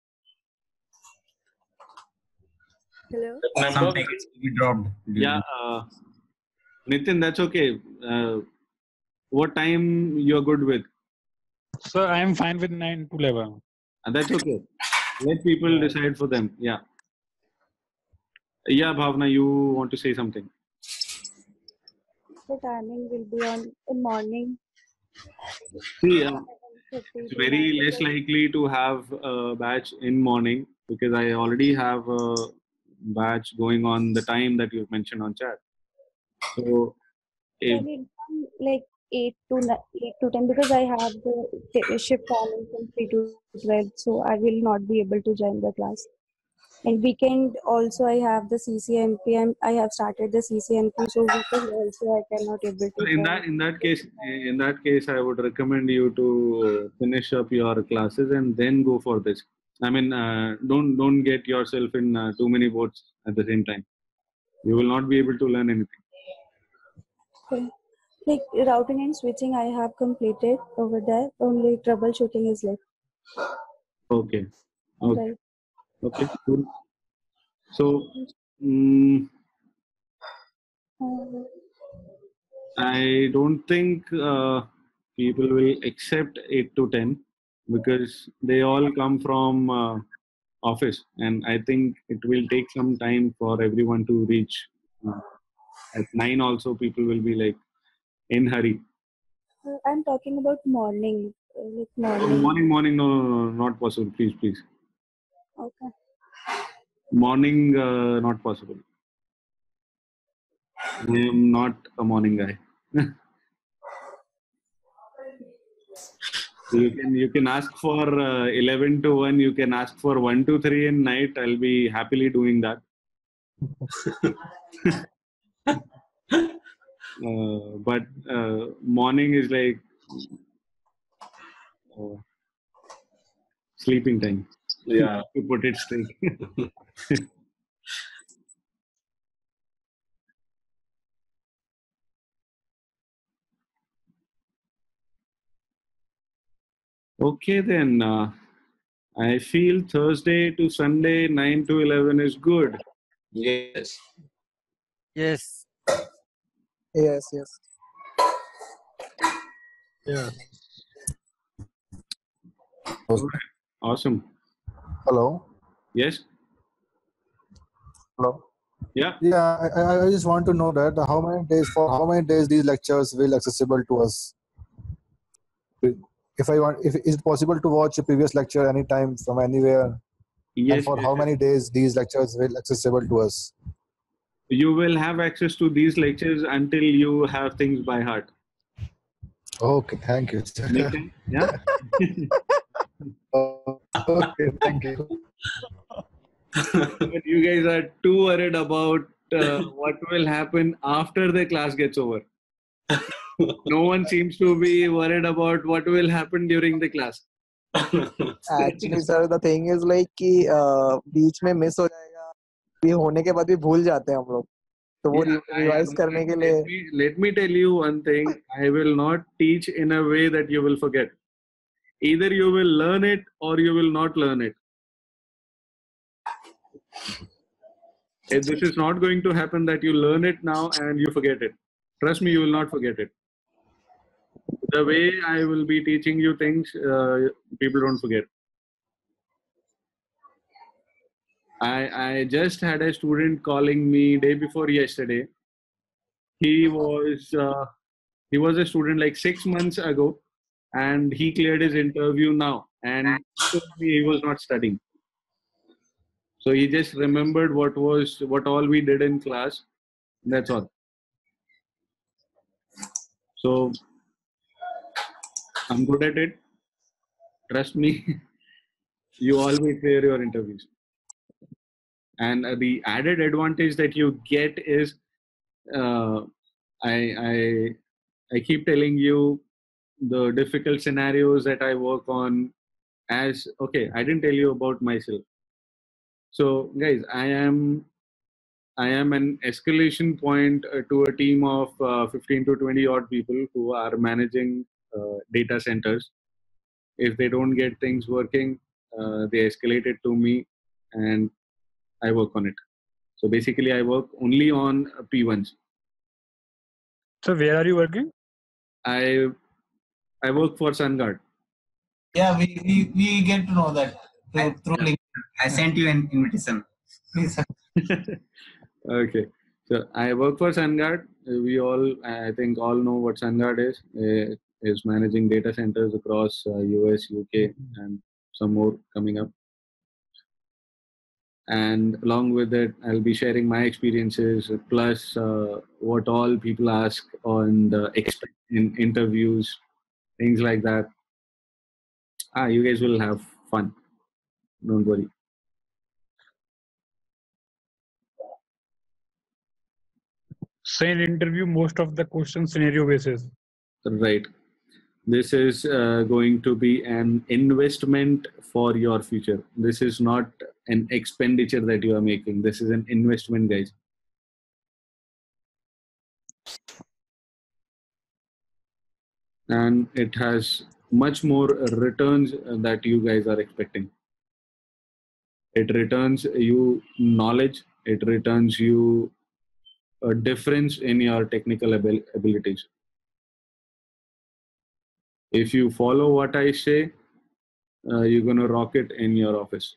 Hello. Some packets will be dropped. Yeah, Nitin, that's okay. What time you're good with? So I am fine with 9 to 11. And that's okay. Let people decide for them. Yeah. Yeah, Bhavna, you want to say something? The timing will be on in morning. See, 7:30 it's to very 9. less likely to have a batch in morning because I already have a batch going on the time that you've mentioned on chat. So, if Can it come like 8 to 10 because I have the shift timing from 3 to 12, so I will not be able to join the class. And weekend also I have the CCMP. I have started the CCMP, so weekend also I cannot able So to in join. that case, I would recommend you to finish up your classes and then go for this. I mean, don't get yourself in too many boats at the same time. You will not be able to learn anything. Okay. Like routing and switching, I have completed over there. Only troubleshooting is left. Okay. Okay. Right. Okay. Cool. So, mm, I don't think people will accept 8 to 10 because they all come from office, and I think it will take some time for everyone to reach. At 9 also, people will be like in hurry. I'm talking about morning, like Oh, morning. morning, no, not possible. Please. Okay. Morning, not possible. I am not a morning guy. You can ask for 11 to 1. You can ask for 1 to 3 in night. I'll be happily doing that. But morning is like sleeping time. Yeah. To put it straight. Okay, then. I feel Thursday to Sunday, 9 to 11 is good. Yes. Yes. Yes. Yeah. Awesome. Hello. Yes. Hello. Yeah. Yeah, I just want to know that how many days these lectures will accessible to us. If is it possible to watch a previous lecture anytime from anywhere? Yes. And for how many days these lectures will accessible to us? You will have access to these lectures until you have things by heart. Okay, thank you. Yeah. Okay, thank you. But you guys are too worried about what will happen after the class gets over. No one seems to be worried about what will happen during the class. Actually, sir, the thing is like कि बीच में miss हो जाएगा, ये होने के बाद भी भूल जाते हैं हम लोग, तो वो रिवाइज करने के लिए. Let me tell you one thing. I will not teach in a way that you will forget. Either you will learn it or you will not learn it. This is not going to happen that you learn it now and you forget it. Trust me, you will not forget it. The way I will be teaching you things, people don't forget. I just had a student calling me day before yesterday. He was a student like 6 months ago, and he cleared his interview now, and he told me he was not studying. So he just remembered what all we did in class. That's all. So I'm good at it. Trust me. You always clear your interviews. And the added advantage that you get is I keep telling you the difficult scenarios that I work on. As okay, I didn't tell you about myself. So guys, I am an escalation point to a team of 15 to 20 odd people who are managing data centers. If they don't get things working, they escalate it to me, and I work on it. So basically, I work only on P1s. So where are you working? I work for SunGuard. Yeah, we get to know that through LinkedIn. I sent you an invitation. Please. Okay. So I work for SunGuard. We all, I think, all know what SunGuard is. Is managing data centers across US, UK, and some more coming up. And along with it, I'll be sharing my experiences plus what all people ask on the in interviews, things like that. You guys will have fun. Don't worry. Say in interview, most of the questions scenario basis. Right. This is going to be an investment for your future. This is not an expenditure that you are making. This is an investment, guys. And it has much more returns that you guys are expecting. It returns you knowledge. It returns you a difference in your technical abilities. If you follow what I say, you're going to rock it in your office.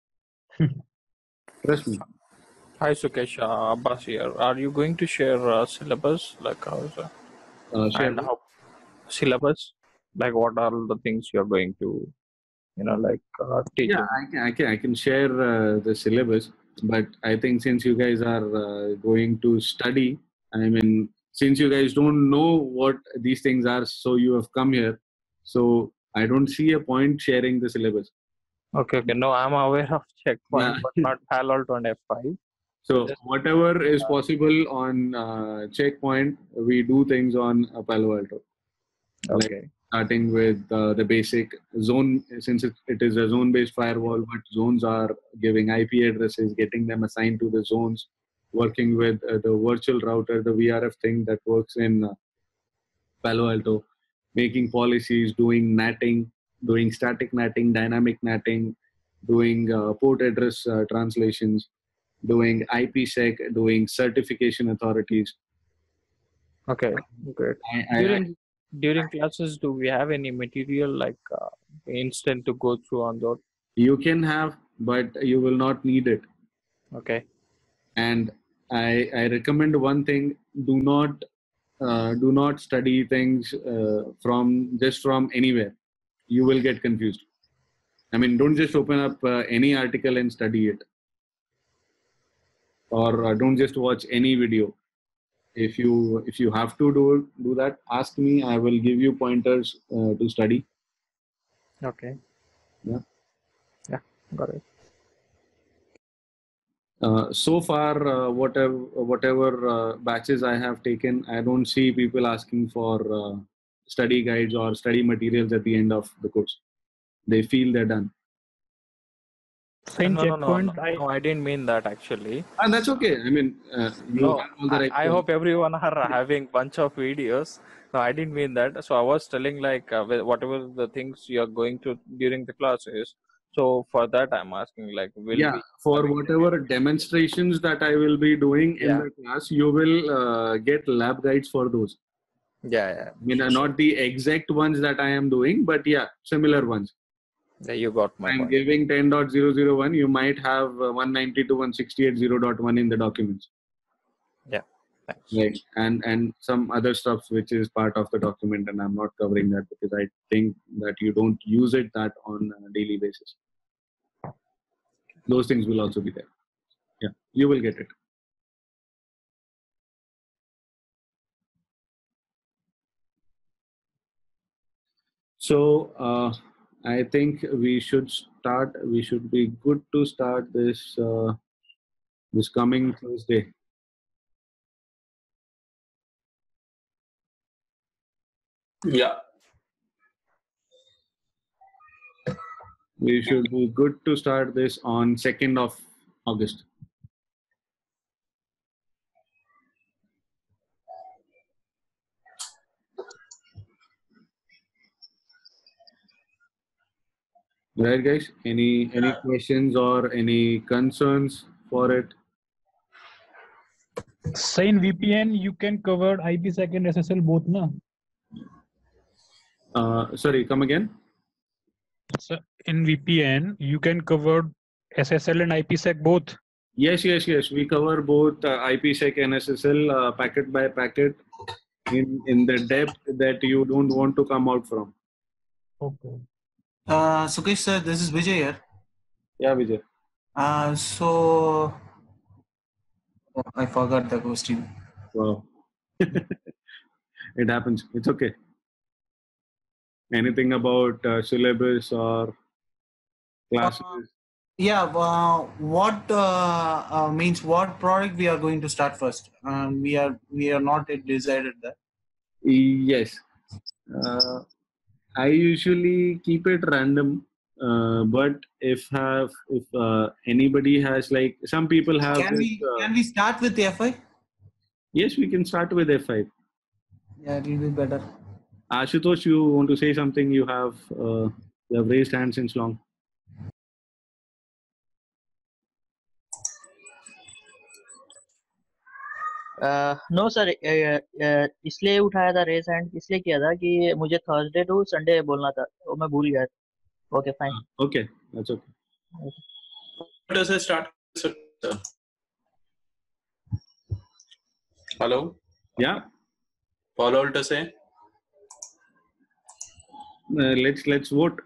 Trust me. Hi Sukesh, Abbas here. Are you going to share syllabus? Like how is it? Share And how syllabus? Like what are the things you're going to, teach? Yeah, I can share the syllabus, but I think since you guys are going to study, I mean, since you guys don't know what these things are, so you have come here. So I don't see a point sharing the syllabus. Okay. No, I'm aware of Checkpoint, Yeah. but not Palo Alto and F5. So whatever is possible on Checkpoint, we do things on Palo Alto. Okay. Like starting with the basic zone, since it is a zone-based firewall, but zones are giving IP addresses, getting them assigned to the zones, working with the virtual router, the VRF thing that works in Palo Alto, making policies, doing natting, doing static natting, dynamic natting, doing port address translations, doing IPsec, doing certification authorities. Okay, great. During classes, do we have any material like instant to go through on that? You can have, but you will not need it. Okay. And I recommend one thing: do not study things from anywhere. You will get confused. I mean, don't just open up any article and study it, or don't just watch any video. If you have to do that, ask me. I will give you pointers to study. Okay. Yeah. Yeah, got it. So far, whatever batches I have taken, I don't see people asking for study guides or study materials at the end of the course. They feel they're done. No, I didn't mean that actually. And that's okay. I mean, you have all the right. I hope everyone are having bunch of videos. No, I didn't mean that. So I was telling like whatever the things you are going to during the classes. So for that, I'm asking like, for whatever demonstrations that I will be doing in the class, you will get lab guides for those. Yeah. I mean, not the exact ones that I am doing, but yeah, similar ones. Yeah, you got my I'm point. giving 10.001. You might have 192, 168.0.1 in the documents. Yeah, thanks. Right, and some other stuff which is part of the document, and I'm not covering that because I think that you don't use it that on a daily basis. Those things will also be there. Yeah, you will get it. So I think we should start. We should be good to start this this coming Thursday. Yeah. We should be good to start this on 2nd of August. Right, guys? Any questions or any concerns for it? Say in VPN, you can cover IPsec and SSL both, na? Sorry, come again? So in VPN, you can cover SSL and IPsec both. Yes. We cover both IPsec and SSL packet by packet in the depth that you don't want to come out from. Okay. Sukesh sir, this is Vijay here. Yeah, Vijay. So I forgot the question. Wow. It happens. It's okay. Anything about syllabus or classes? What means what product we are going to start first? We are not yet decided that. Yes. I usually keep it random, but if anybody has, like, some people have. Can we start with the F5? Yes, we can start with F5. Yeah, it will be better. Ashutosh, you want to say something? You have raised hand since long. No sir, इसलिए उठाया था race hand, इसलिए किया था कि मुझे Thursday two Sunday बोलना था, वो मैं भूल गया. Okay fine. Okay, that's okay. Does it start? Hello? Yeah. Palo Alto say? Let's vote.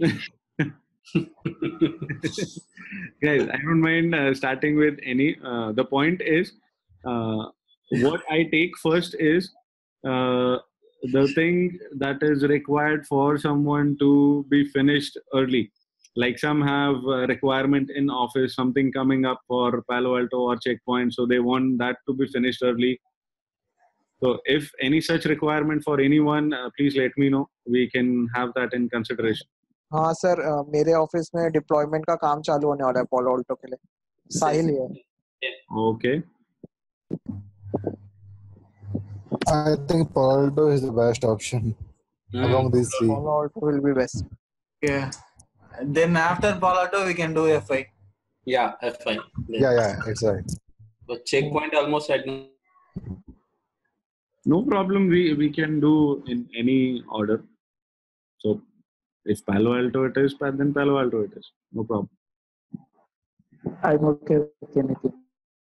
Guys, I don't mind starting with any. The point is, what I take first is the thing that is required for someone to be finished early. Like some have a requirement in office, something coming up for Palo Alto or Checkpoint, so they want that to be finished early. So if any such requirement for anyone, please let me know. We can have that in consideration. हाँ sir, मेरे office में deployment का काम चालू होने वाला है पोलो Alto के लिए. साहिल है. Okay. I think Palo Alto is the best option among these three. Palo Alto will be best. Yeah. And then after Palo Alto, we can do F5. Yeah, F5. Yeah, it's right. So Checkpoint almost at. No problem. We can do in any order. So if Palo Alto it is, then Palo Alto it is. No problem. I'm okay with anything.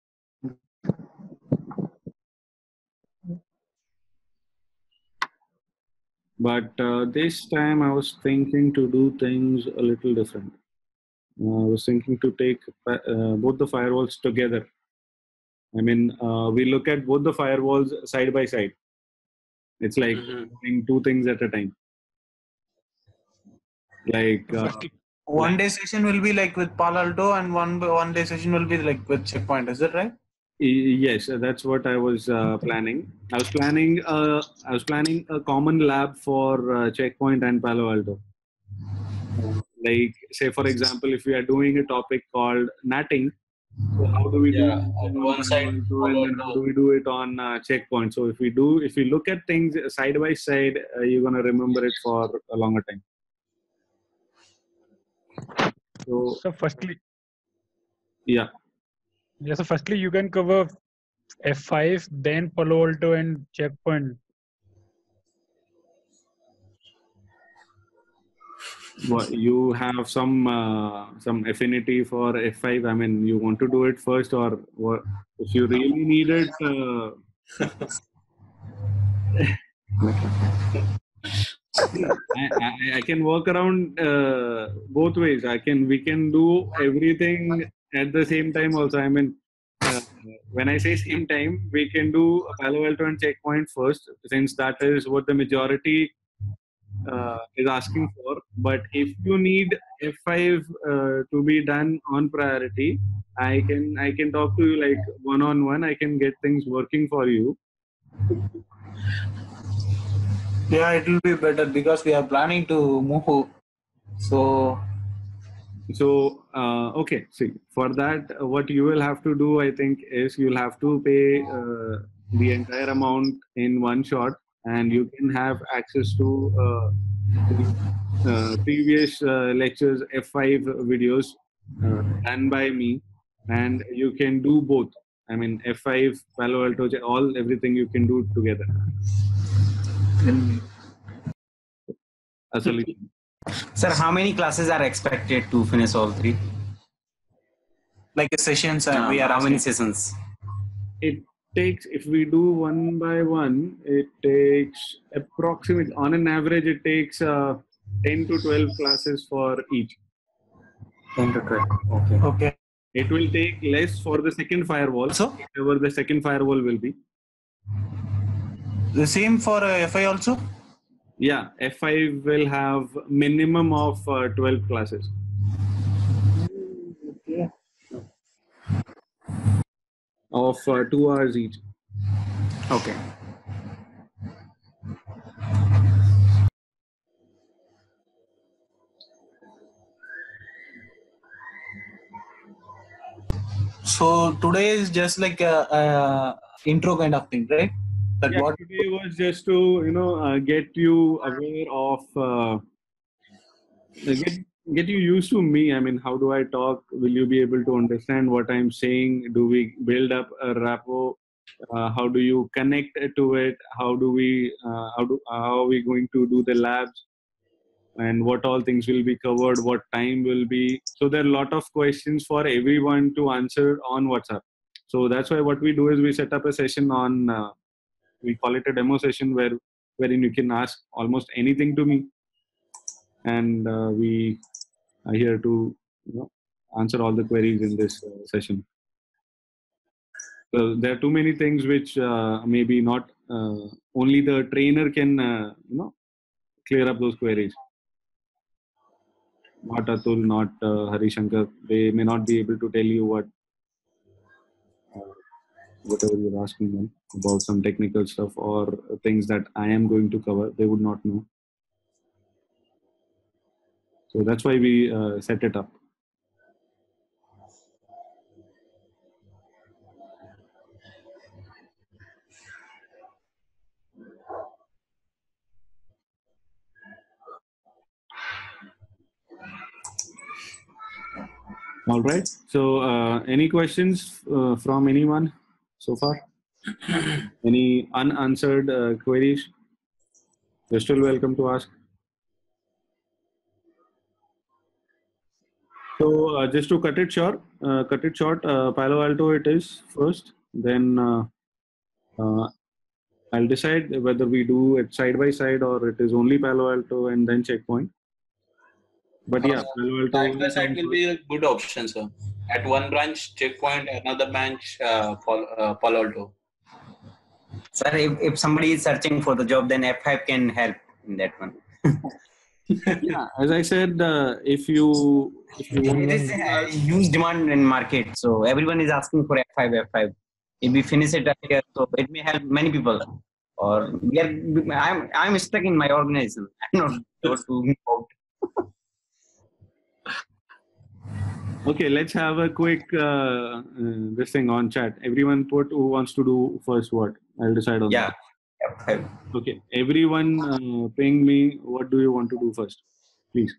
But this time I was thinking to do things a little different. I was thinking to take both the firewalls together. I mean, we look at both the firewalls side by side. It's like doing two things at a time. Like one day session will be like with Palo Alto, and one day session will be like with Checkpoint. Is that right? Yes, that's what I was planning. I was planning a common lab for Checkpoint and Palo Alto. Like, say for example, if we are doing a topic called natting, so how do we do it on one side, and then how do we do it on Checkpoint? So if we look at things side by side, you're gonna remember it for a longer time. So firstly, yeah. So firstly, you can cover F5, then Palo Alto and Checkpoint. What, you have some affinity for F5? I mean, you want to do it first, or what? If you really need it, I can work around both ways. We can do everything at the same time also. I mean, when I say same time, we can do Palo Alto and Checkpoint first, since that is what the majority is asking for. But if you need F5 to be done on priority, I can talk to you like one-on-one. I can get things working for you. Yeah, it will be better because we are planning to move. So Okay, see, for that, what you will have to do, I think, is you'll have to pay the entire amount in one shot, and you can have access to the previous lectures F5 videos done by me, and you can do both. I mean, F5, Palo Alto, everything you can do together. A solution. Sir, how many classes are expected to finish all three? Like the sessions we are how many sessions? It takes, if we do one by one, it takes approximately, on an average, it takes 10 to 12 classes for each. 10 to 12. Okay. Okay. It will take less for the second firewall. So, whatever the second firewall will be. The same for FI also? Yeah, F5 will have minimum of 12 classes. Okay. Of 2 hours each. Okay. So today is just like a intro kind of thing, right? That Yeah, what today was just to get you aware of get you used to me. I mean, how do I talk? Will you be able to understand what I'm saying? Do we build up a rapport? How do you connect to it? How are we going to do the labs? And what all things will be covered? What time will be? So there are a lot of questions for everyone to answer on WhatsApp. So that's why what we do is we set up a session on. We call it a demo session wherein you can ask almost anything to me, and we are here to answer all the queries in this session. So there are too many things which maybe not only the trainer can clear up those queries. Not Atul, not Harishankar. They may not be able to tell you whatever you're asking them about some technical stuff or things that I am going to cover. They would not know. So that's why we set it up. All right. So any questions from anyone so far? Any unanswered queries? You're still welcome to ask. So just to cut it short, Palo Alto it is first. Then I'll decide whether we do it side by side or it is only Palo Alto and then Checkpoint. But yeah, Palo Alto. Side by side will be a good option, sir. At one branch, Checkpoint, another branch, Palo Alto. Sir, if somebody is searching for the job, then F5 can help in that one. Yeah, as I said, if you it is a huge demand in market, so everyone is asking for F5. If we finish it earlier, so it may help many people. Or I'm stuck in my organization. I'm not sure to move out. Okay, let's have a quick this thing on chat. Everyone put who wants to do first what. I'll decide on that. Yeah. Okay, everyone ping me. What do you want to do first, please?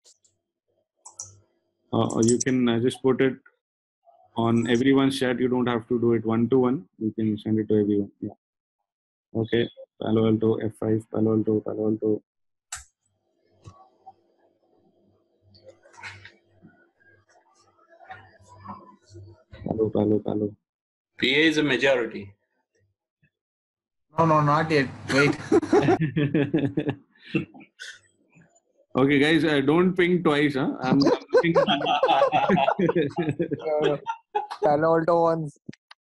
Or you can just put it on everyone's chat. You don't have to do it one-to-one. You can send it to everyone. Yeah. Okay. Palo Alto F5. Palo Alto. Palo Alto. Palo. PA is a majority. No, not yet. Wait. Okay, guys, don't ping twice. Huh? I'm looking. Palo Alto once.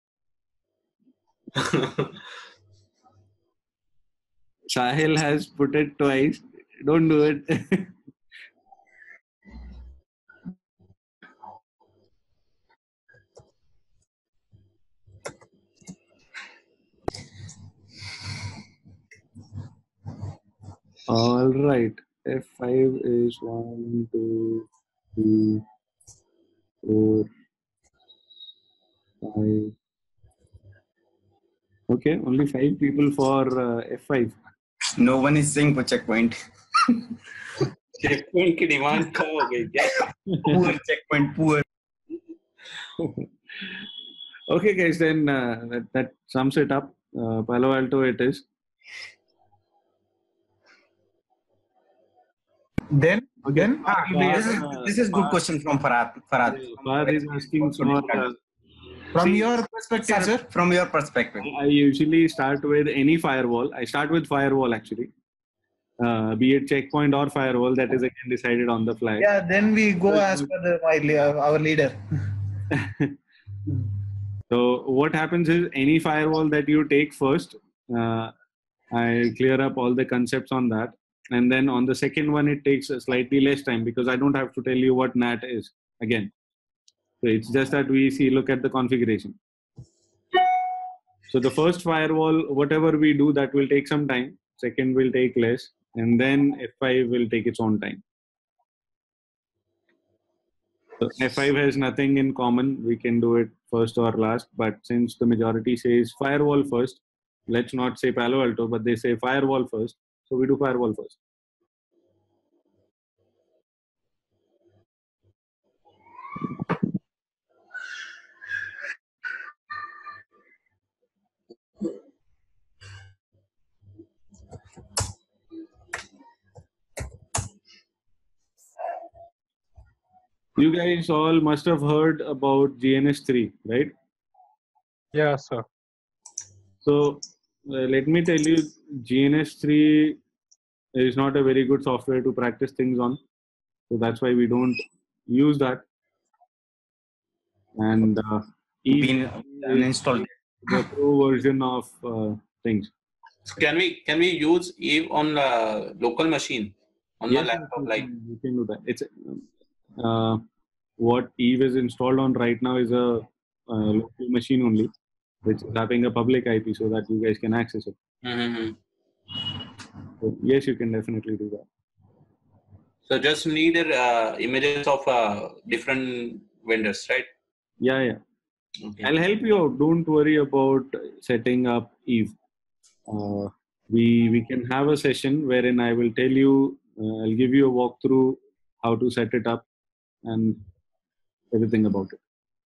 Sahil has put it twice. Don't do it. All right. F5 is 1, 2, 3, 4, 5. Okay, only 5 people for F5. No one is saying for checkpoint. checkpoint की demand कम हो गई क्या? Poor checkpoint, poor. Okay, guys, then that sums it up. Palo Alto it is. Then This is good question from Farhad. Farhad is asking for. From your perspective, sir. From your perspective. I usually start with any firewall. I start with firewall actually. Be it checkpoint or firewall, that is again decided on the fly. Yeah, then we go as per our leader. So what happens is any firewall that you take first, I clear up all the concepts on that. And then on the second one, it takes a slightly less time because I don't have to tell you what NAT is again. So it's just that look at the configuration. So the first firewall, whatever we do, that will take some time. Second will take less. And then F5 will take its own time. So F5 has nothing in common. We can do it first or last. But since the majority says firewall first, let's not say Palo Alto, but they say firewall first. So we do firewall first. You guys all must have heard about GNS3, right? Yeah, sir. So let me tell you, GNS3 is not a very good software to practice things on. So that's why we don't use that. And Been uninstalled. The pro version of things. So can we use Eve on the local machine on Yes, the laptop? you can do that. It's what Eve is installed on right now is a local machine only, which is having a public IP so that you guys can access it. Mm-hmm. So yes, you can definitely do that. So just need images of different vendors, right? Yeah. Okay. I'll help you out. Don't worry about setting up Eve. We can have a session wherein I will tell you, I'll give you a walkthrough how to set it up and everything about it.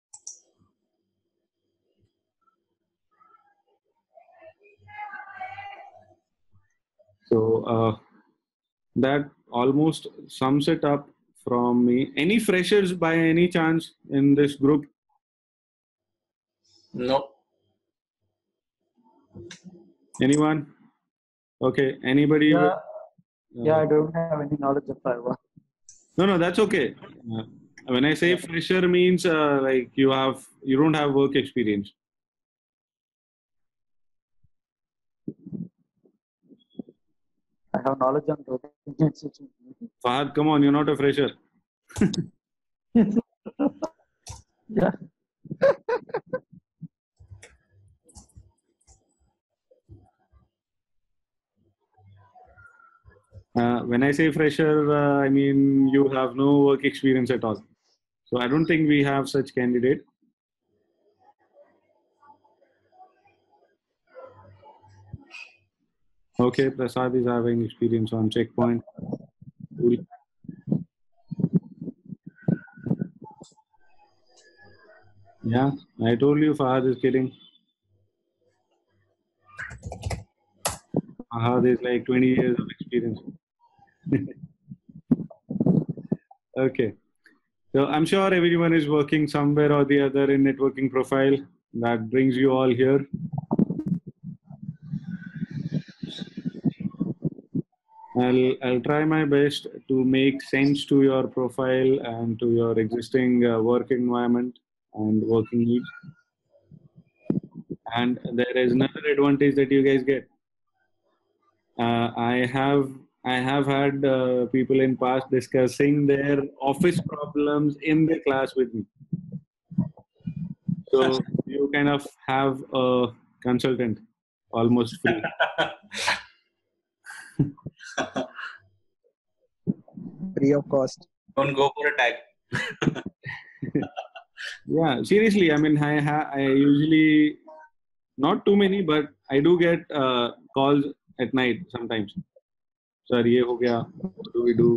So that almost sums it up from me. Any freshers by any chance in this group? No. Anyone? Okay. Anybody? Yeah, I don't have any knowledge of firewall. No, that's okay. When I say fresher means like you don't have work experience. I have knowledge on routing. Fahad, come on, you're not a fresher. Yeah. When I say fresher, I mean you have no work experience at all. So I don't think we have such candidate. Okay, Prasad is having experience on checkpoint. Cool. Yeah, I told you Fahad is kidding. Fahad is like 20 years of experience. Okay. So I'm sure everyone is working somewhere or the other in networking profile. That brings you all here. I'll try my best to make sense to your profile and to your existing work environment and working needs. And there is another advantage that you guys get. I have had people in past discussing their office problems in the class with me. So you kind of have a consultant almost free. Free of cost. Don't go for a tag. Yeah, seriously. I mean, I usually not too many, but I do get calls at night sometimes. Sir, ye ho gaya. What do we do?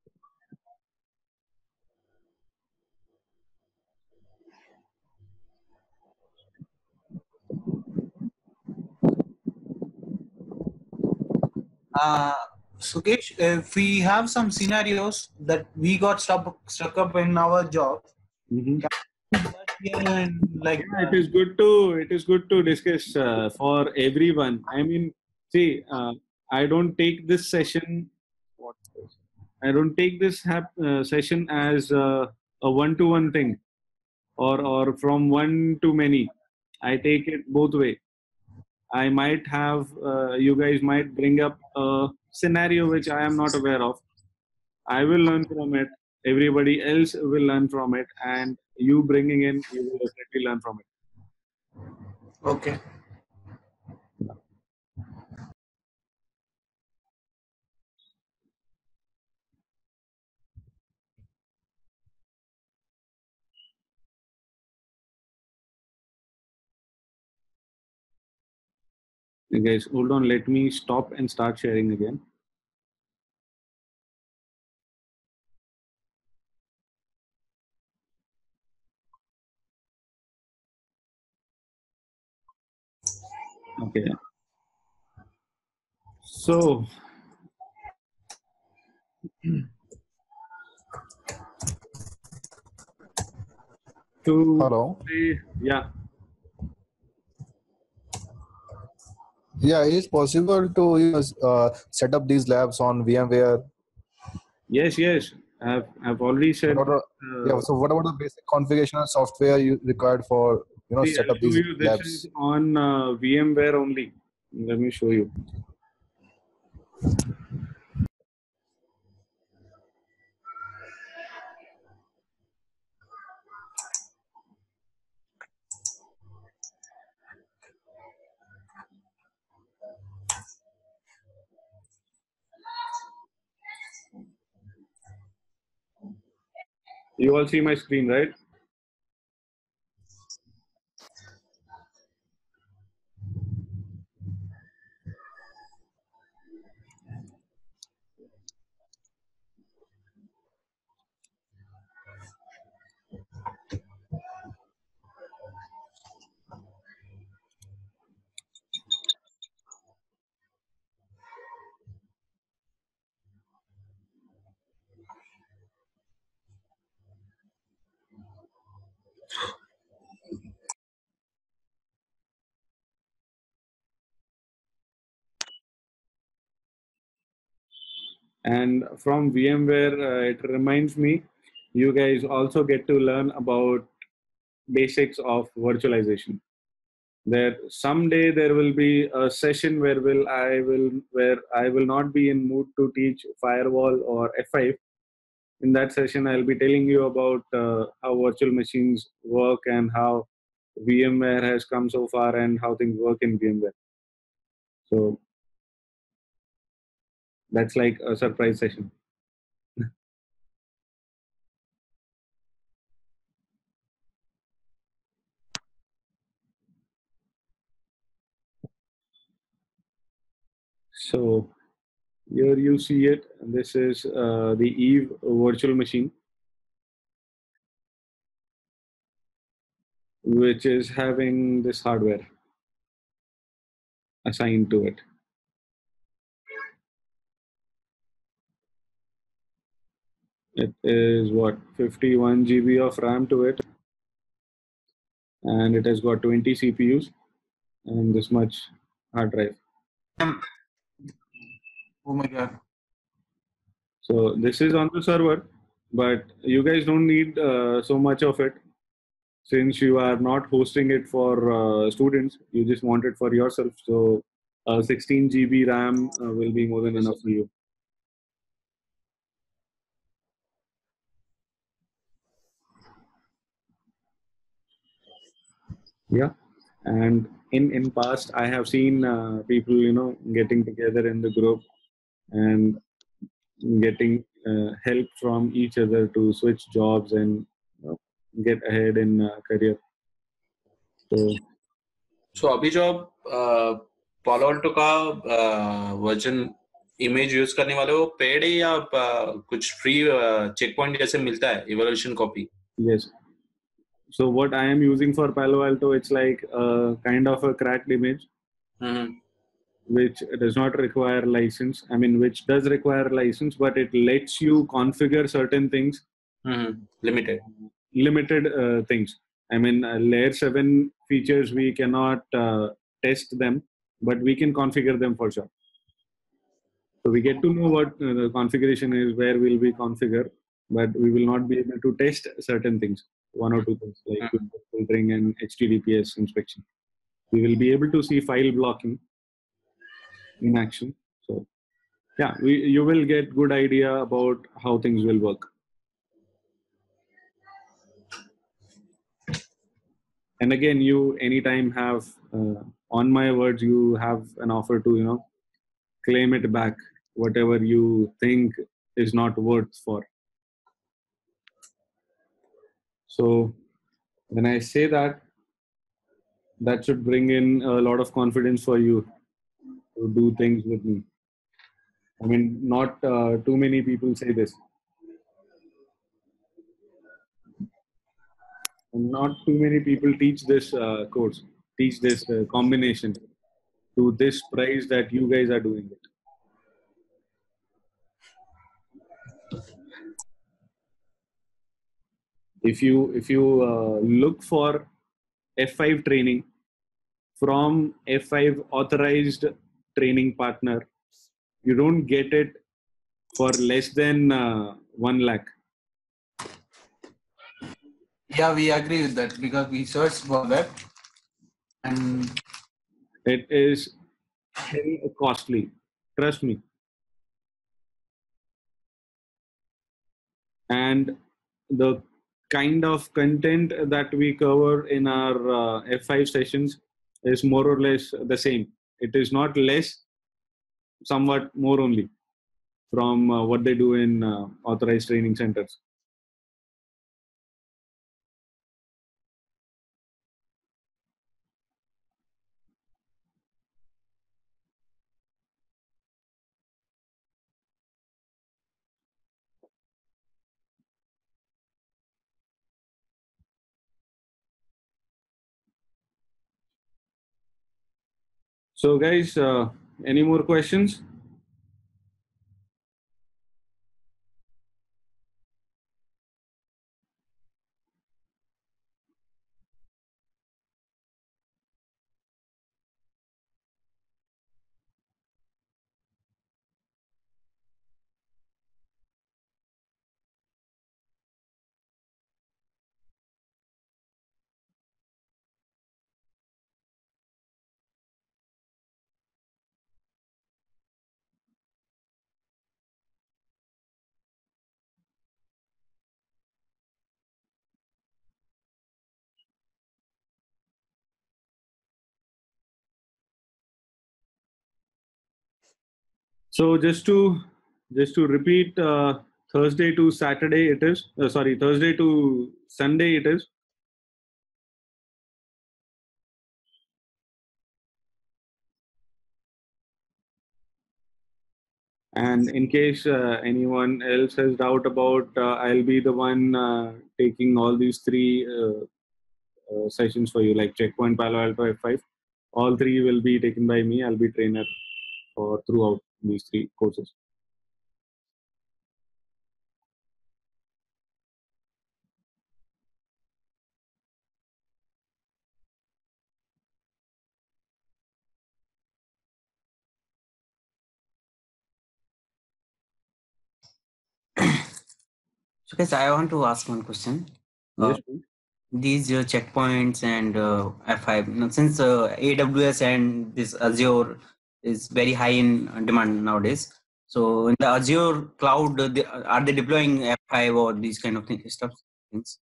Sukesh, if we have some scenarios that we got stuck up in our job, Mm-hmm. like Yeah, it is good to discuss for everyone. I mean, see, I don't take this session. I don't take this session as a one-to-one thing, or from one to many. I take it both way. I might have you guys might bring up a scenario which I am not aware of. I will learn from it. Everybody else will learn from it, and you bringing in, you will definitely learn from it. okay. You guys, hold on. Let me stop and start sharing again. Okay. So, Hello. Yeah. Yeah, it is possible to set up these labs on VMware. Yes. I've already said. Yeah. So what about the basic configuration of software you required for See, set I'll up show these you. This labs? is on VMware only. Let me show you. You all see my screen, right? And from VMware, it reminds me, you guys also get to learn about basics of virtualization. There someday there will be a session where I will not be in mood to teach firewall or F5. In that session, I'll be telling you about how virtual machines work and how VMware has come so far and how things work in VMware. So that's like a surprise session. So here you see it. This is the Eve virtual machine, which is having this hardware assigned to it. It is what 51 GB of RAM to it, and it has got 20 CPUs and this much hard drive. Oh my god. So this is on the server, but you guys don't need so much of it since you are not hosting it for students. You just want it for yourself. So 16 GB RAM will be more than enough for you. Yeah, and in past I have seen people getting together in the group and getting help from each other to switch jobs and get ahead in career. So अभी जो आप Palo Alto का version image use करने वाले हो paid है या कुछ फ्री चेक पॉइंट जैसे मिलता है evolution copy? Yes. So what I am using for Palo Alto, it's like a kind of a cracked image, which does not require license. I mean, which does require license, but it lets you configure certain things. Limited things. I mean, layer 7 features, we cannot test them, but we can configure them for sure. So we get to know what the configuration is, where will we configure, but we will not be able to test certain things, one or two things like filtering and HTTPS inspection. We will be able to see file blocking in action. So yeah, you will get good idea about how things will work. And again, you anytime have, on my words, you have an offer to, claim it back, whatever you think is not worth for. So when I say that, that should bring in a lot of confidence for you to do things with me. I mean, not too many people say this. And not too many people teach this course, teach this combination to this price that you guys are doing it. If you look for F5 training from F5 authorized training partner, you don't get it for less than 1 lakh. Yeah, we agree with that because we searched for that, and it is hell costly. Trust me. And the kind of content that we cover in our F5 sessions is more or less the same. It is not less, somewhat more only from what they do in authorized training centers. So guys, any more questions? So just to repeat, Thursday to Saturday it is. Thursday to Sunday it is. And in case anyone else has doubt about, I'll be the one taking all these 3 sessions for you, like Checkpoint, Palo Alto, F5. All 3 will be taken by me. I'll be trainer for throughout these 3 courses. So guys, I want to ask one question. Yes, these checkpoints and F5, since AWS and this Azure is very high in demand nowadays. So in the Azure cloud, are they deploying F5 or these kind of things?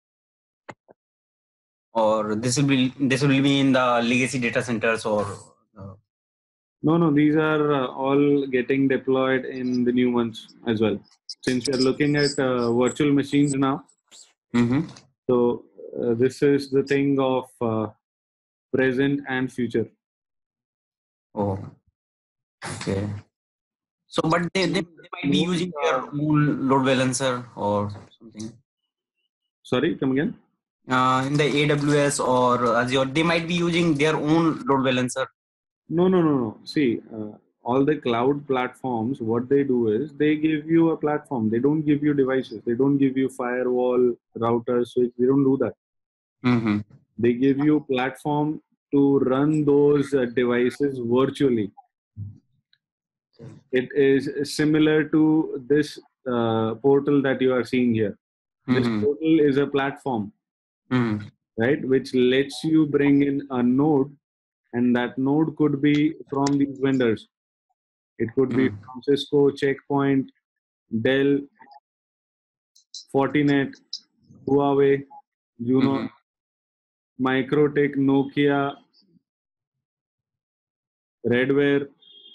Or this will be in the legacy data centers or No, these are all getting deployed in the new ones as well. Since we are looking at virtual machines now, so this is the thing of present and future. Oh, okay. So, but they might be using their own load balancer or something. Sorry, come again. In the AWS or Azure, they might be using their own load balancer. No. See, all the cloud platforms, what they do is they give you a platform. They don't give you devices. They don't give you firewall, router, switch. They don't do that. They give you platform to run those devices virtually. It is similar to this portal that you are seeing here. This portal is a platform, right, which lets you bring in a node, and that node could be from these vendors. It could be from Cisco, Checkpoint, Dell, Fortinet, Huawei, Juno, Microtech, Nokia, Redware,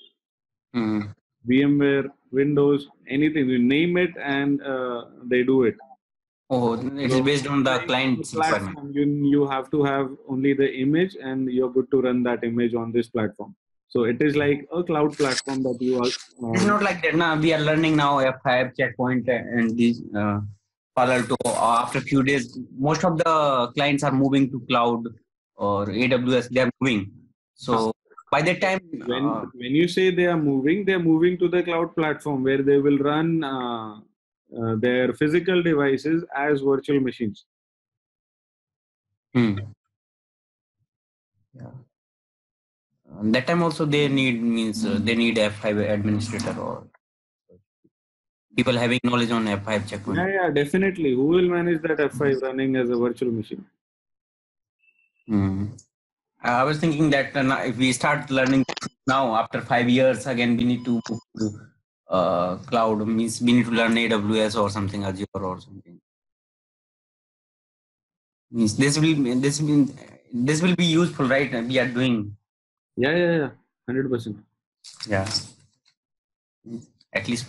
VMware, Windows, anything. You name it and they do it. Oh, it is based on the client's requirement. Platform, you have to have only the image and you're good to run that image on this platform. So it is like a cloud platform that you are. It's not like that. Now we are learning now F5, Checkpoint, and these Palo Alto. After a few days, most of the clients are moving to cloud or AWS. They are moving. So by that time, when you say they are moving to the cloud platform where they will run their physical devices as virtual machines. Yeah. That time also they need they need F5 administrator or people having knowledge on F5 Checkpoint. Yeah, definitely. Who will manage that F5 running as a virtual machine? I was thinking that if we start learning now, after 5 years, again we need to move to cloud. Means we need to learn AWS or something, Azure or something. Means this will be useful, right? We are doing. Yeah, 100%. Yeah, at least.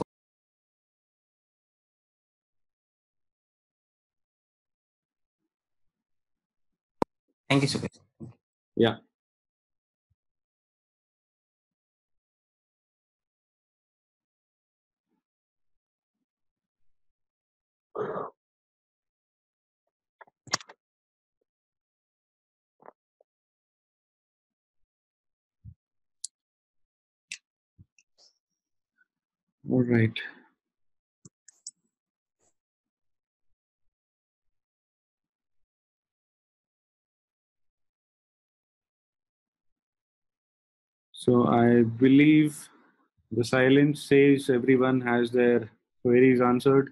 Thank you, Sukesh. Yeah. All right. So I believe the silence says everyone has their queries answered.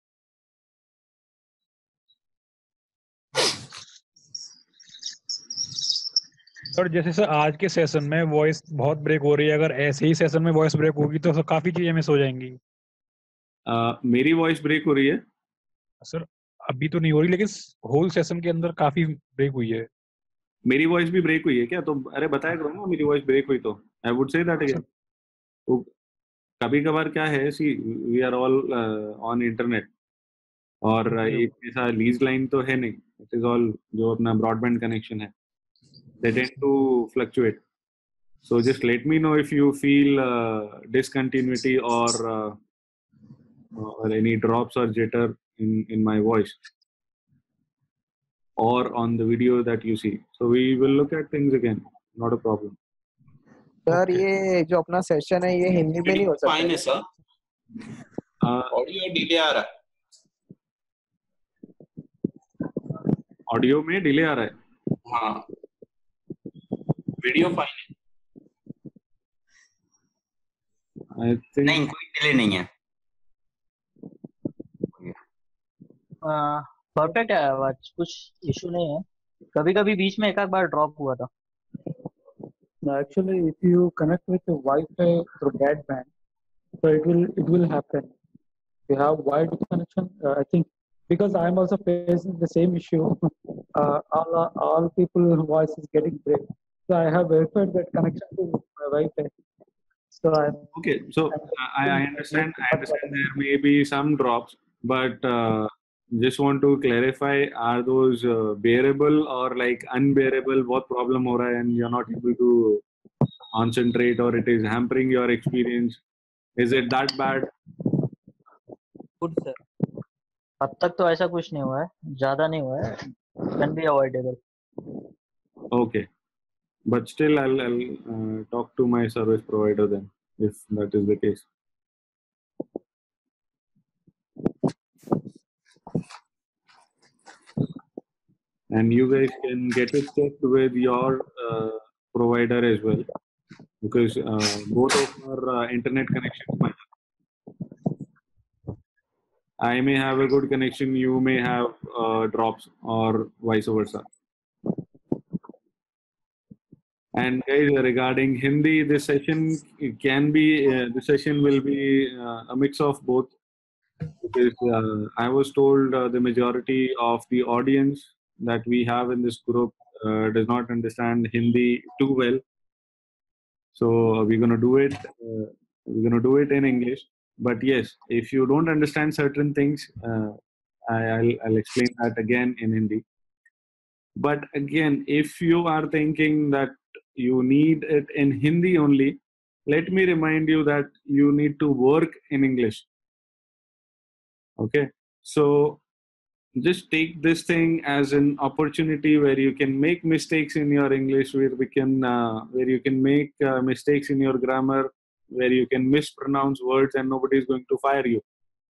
Sir जैसे sir आज के session में voice बहुत break हो रही है, अगर ऐसे ही सेशन में वॉइस ब्रेक होगी तो काफी चीजें मिस हो जाएंगी। मेरी वॉइस ब्रेक हो रही है सर? अभी तो नहीं हो रही, लेकिन होल सेशन के अंदर काफी ब्रेक हुई है। मेरी वॉइस भी ब्रेक हुई है क्या? तो अरे बताया करो ना मेरी वॉइस ब्रेक हुई तो I would say that again. तो कभी कभार क्या है, see we are all on internet और एक ऐसा लीज लाइन तो है नहीं, इट इज ऑल जो अपना ब्रॉडबैंड कनेक्शन है, they tend to fluctuate. So just let me know if you feel discontinuity or any drops or jitter in my voice or on the video that you see. So we will look at things again, not a problem. Sir ये जो अपना session है ये हिंदी में नहीं हो सकता? Fine है सर, ऑडियो डिले आ रहा है। ऑडियो में डिले आ रहा है? हाँ, वीडियो फाइन है। नहीं, कोई डिले नहीं है। परफेक्ट है आवाज, कुछ इशू नहीं है। कभी कभी बीच में एक आध बार ड्रॉप हुआ था। Actually, if you connect with the Wi-Fi through broadband, so it will happen. If you have wired connection, I think because I'm also facing the same issue. All people voice is getting break. So I have verified that connection to my Wi-Fi. So Okay, so I understand. I understand there may be some drops, but just want to clarify: are those bearable or like unbearable? What problem हो रहा है and you're not able to concentrate, or it is hampering your experience? Is it that bad? Good sir, अब तक तो ऐसा कुछ नहीं हुआ है, ज्यादा नहीं हुआ है, can be avoidable. Okay, but still I'll talk to my service provider then if that is the case. And you guys can get it checked with your provider as well, because both of our internet connections might. I may have a good connection, you may have drops, or vice versa. And guys, regarding Hindi, this session can be, the session will be a mix of both, because I was told the majority of the audience that we have in this group does not understand Hindi too well. So we're gonna do it. We're gonna do it in English. But yes, if you don't understand certain things, I'll explain that again in Hindi. But again, if you are thinking that you need it in Hindi only, let me remind you that you need to work in English. Okay, so just take this thing as an opportunity where you can make mistakes in your English, where you can make mistakes in your grammar, where you can mispronounce words and nobody is going to fire you.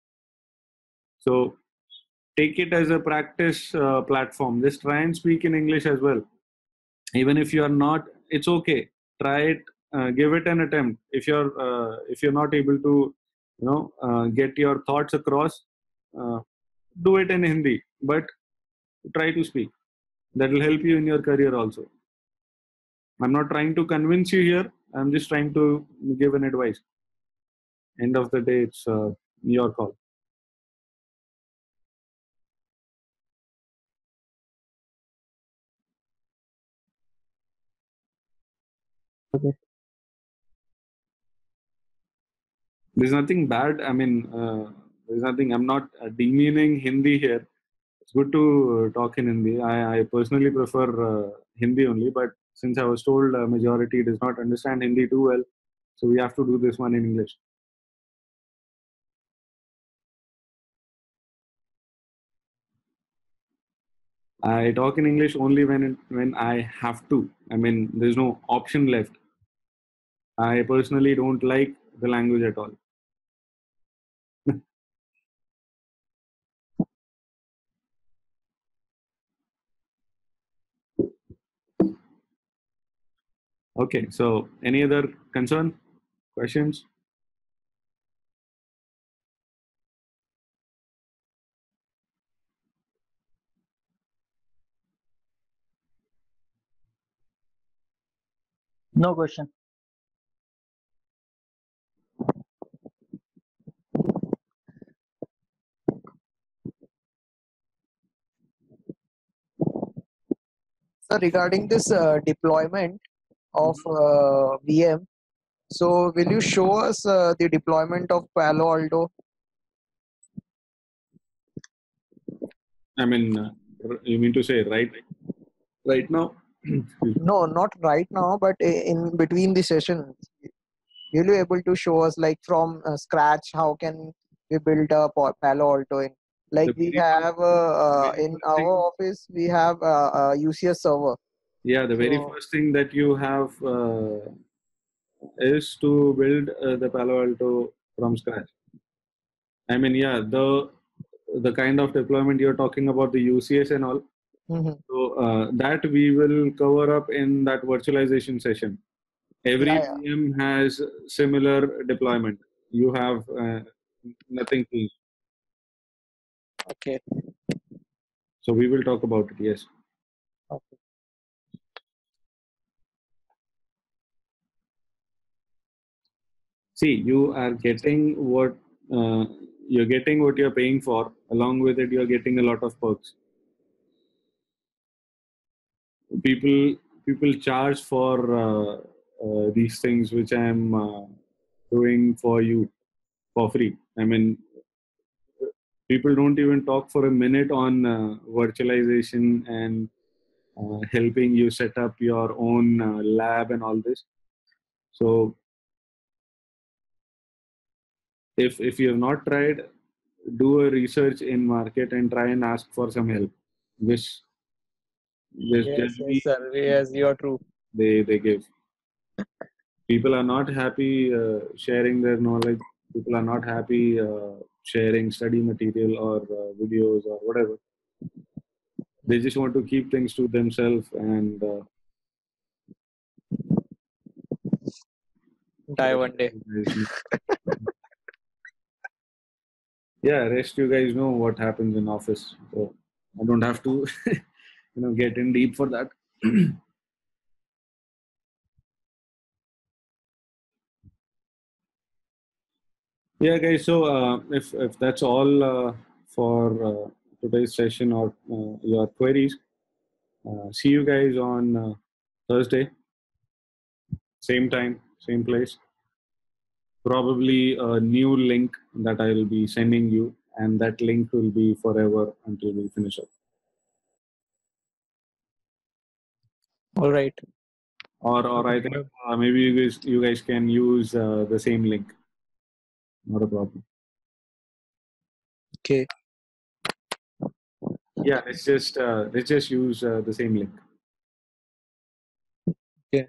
So take it as a practice platform. Just try and speak in English as well. Even if you are not, it's okay. Try it. Give it an attempt. If you're not able to, get your thoughts across, do it in Hindi. But try to speak. That will help you in your career also. I'm not trying to convince you here. I'm just trying to give an advice. End of the day, it's your call. Okay. There's nothing bad. I mean, there's nothing. I'm not demeaning Hindi here. It's good to talk in Hindi. I personally prefer Hindi only, but since I was told majority does not understand Hindi too well, so we have to do this one in English. I talk in English only when I have to. I mean, there's no option left. I personally don't like the language at all. Okay, so any other concern, questions? No question. So regarding this deployment of VM, so will you show us the deployment of Palo Alto? I mean, you mean to say right now? No, not right now, but in between the sessions. Will you able to show us like from scratch how can we build a Palo Alto in? Like we have in our office, we have a UCS server. Yeah, the very first thing that you have is to build the Palo Alto from scratch. I mean, yeah, the kind of deployment you're talking about, the UCS and all. Mm-hmm. So that we will cover up in that virtualization session. Every VM has similar deployment. You have nothing to. Okay. So we will talk about it. Yes. Okay. See, you are getting what you're paying for. Along with it, you're getting a lot of perks. People people charge for these things which I'm doing for you for free. I mean, people don't even talk for a minute on virtualization and helping you set up your own lab and all this. So if you have not tried, do a research in market and try and ask for some help. Just Yes, generally yes, sir. Yes, you are true. they give. People are not happy sharing their knowledge. People are not happy sharing study material or videos or whatever. They just want to keep things to themselves and Die one day. yeah, rest you guys know what happens in office. So I don't have to get in deep for that. Yeah, guys. So if that's all for today's session or your queries, see you guys on Thursday, same time, same place. Probably a new link that I will be sending you, and that link will be forever until we finish up. All right. Or I think maybe you guys can use the same link. Not a problem. Okay. Yeah, let's just use the same link. Okay.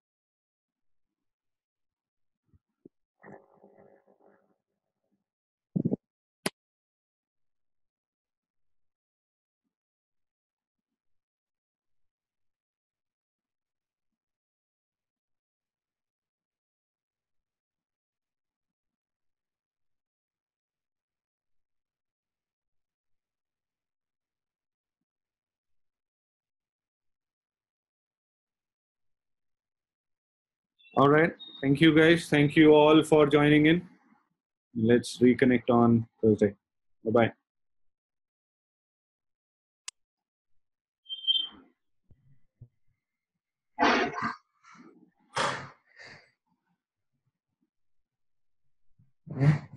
All right. Thank you, guys. Thank you all for joining in. Let's reconnect on Thursday. Bye bye.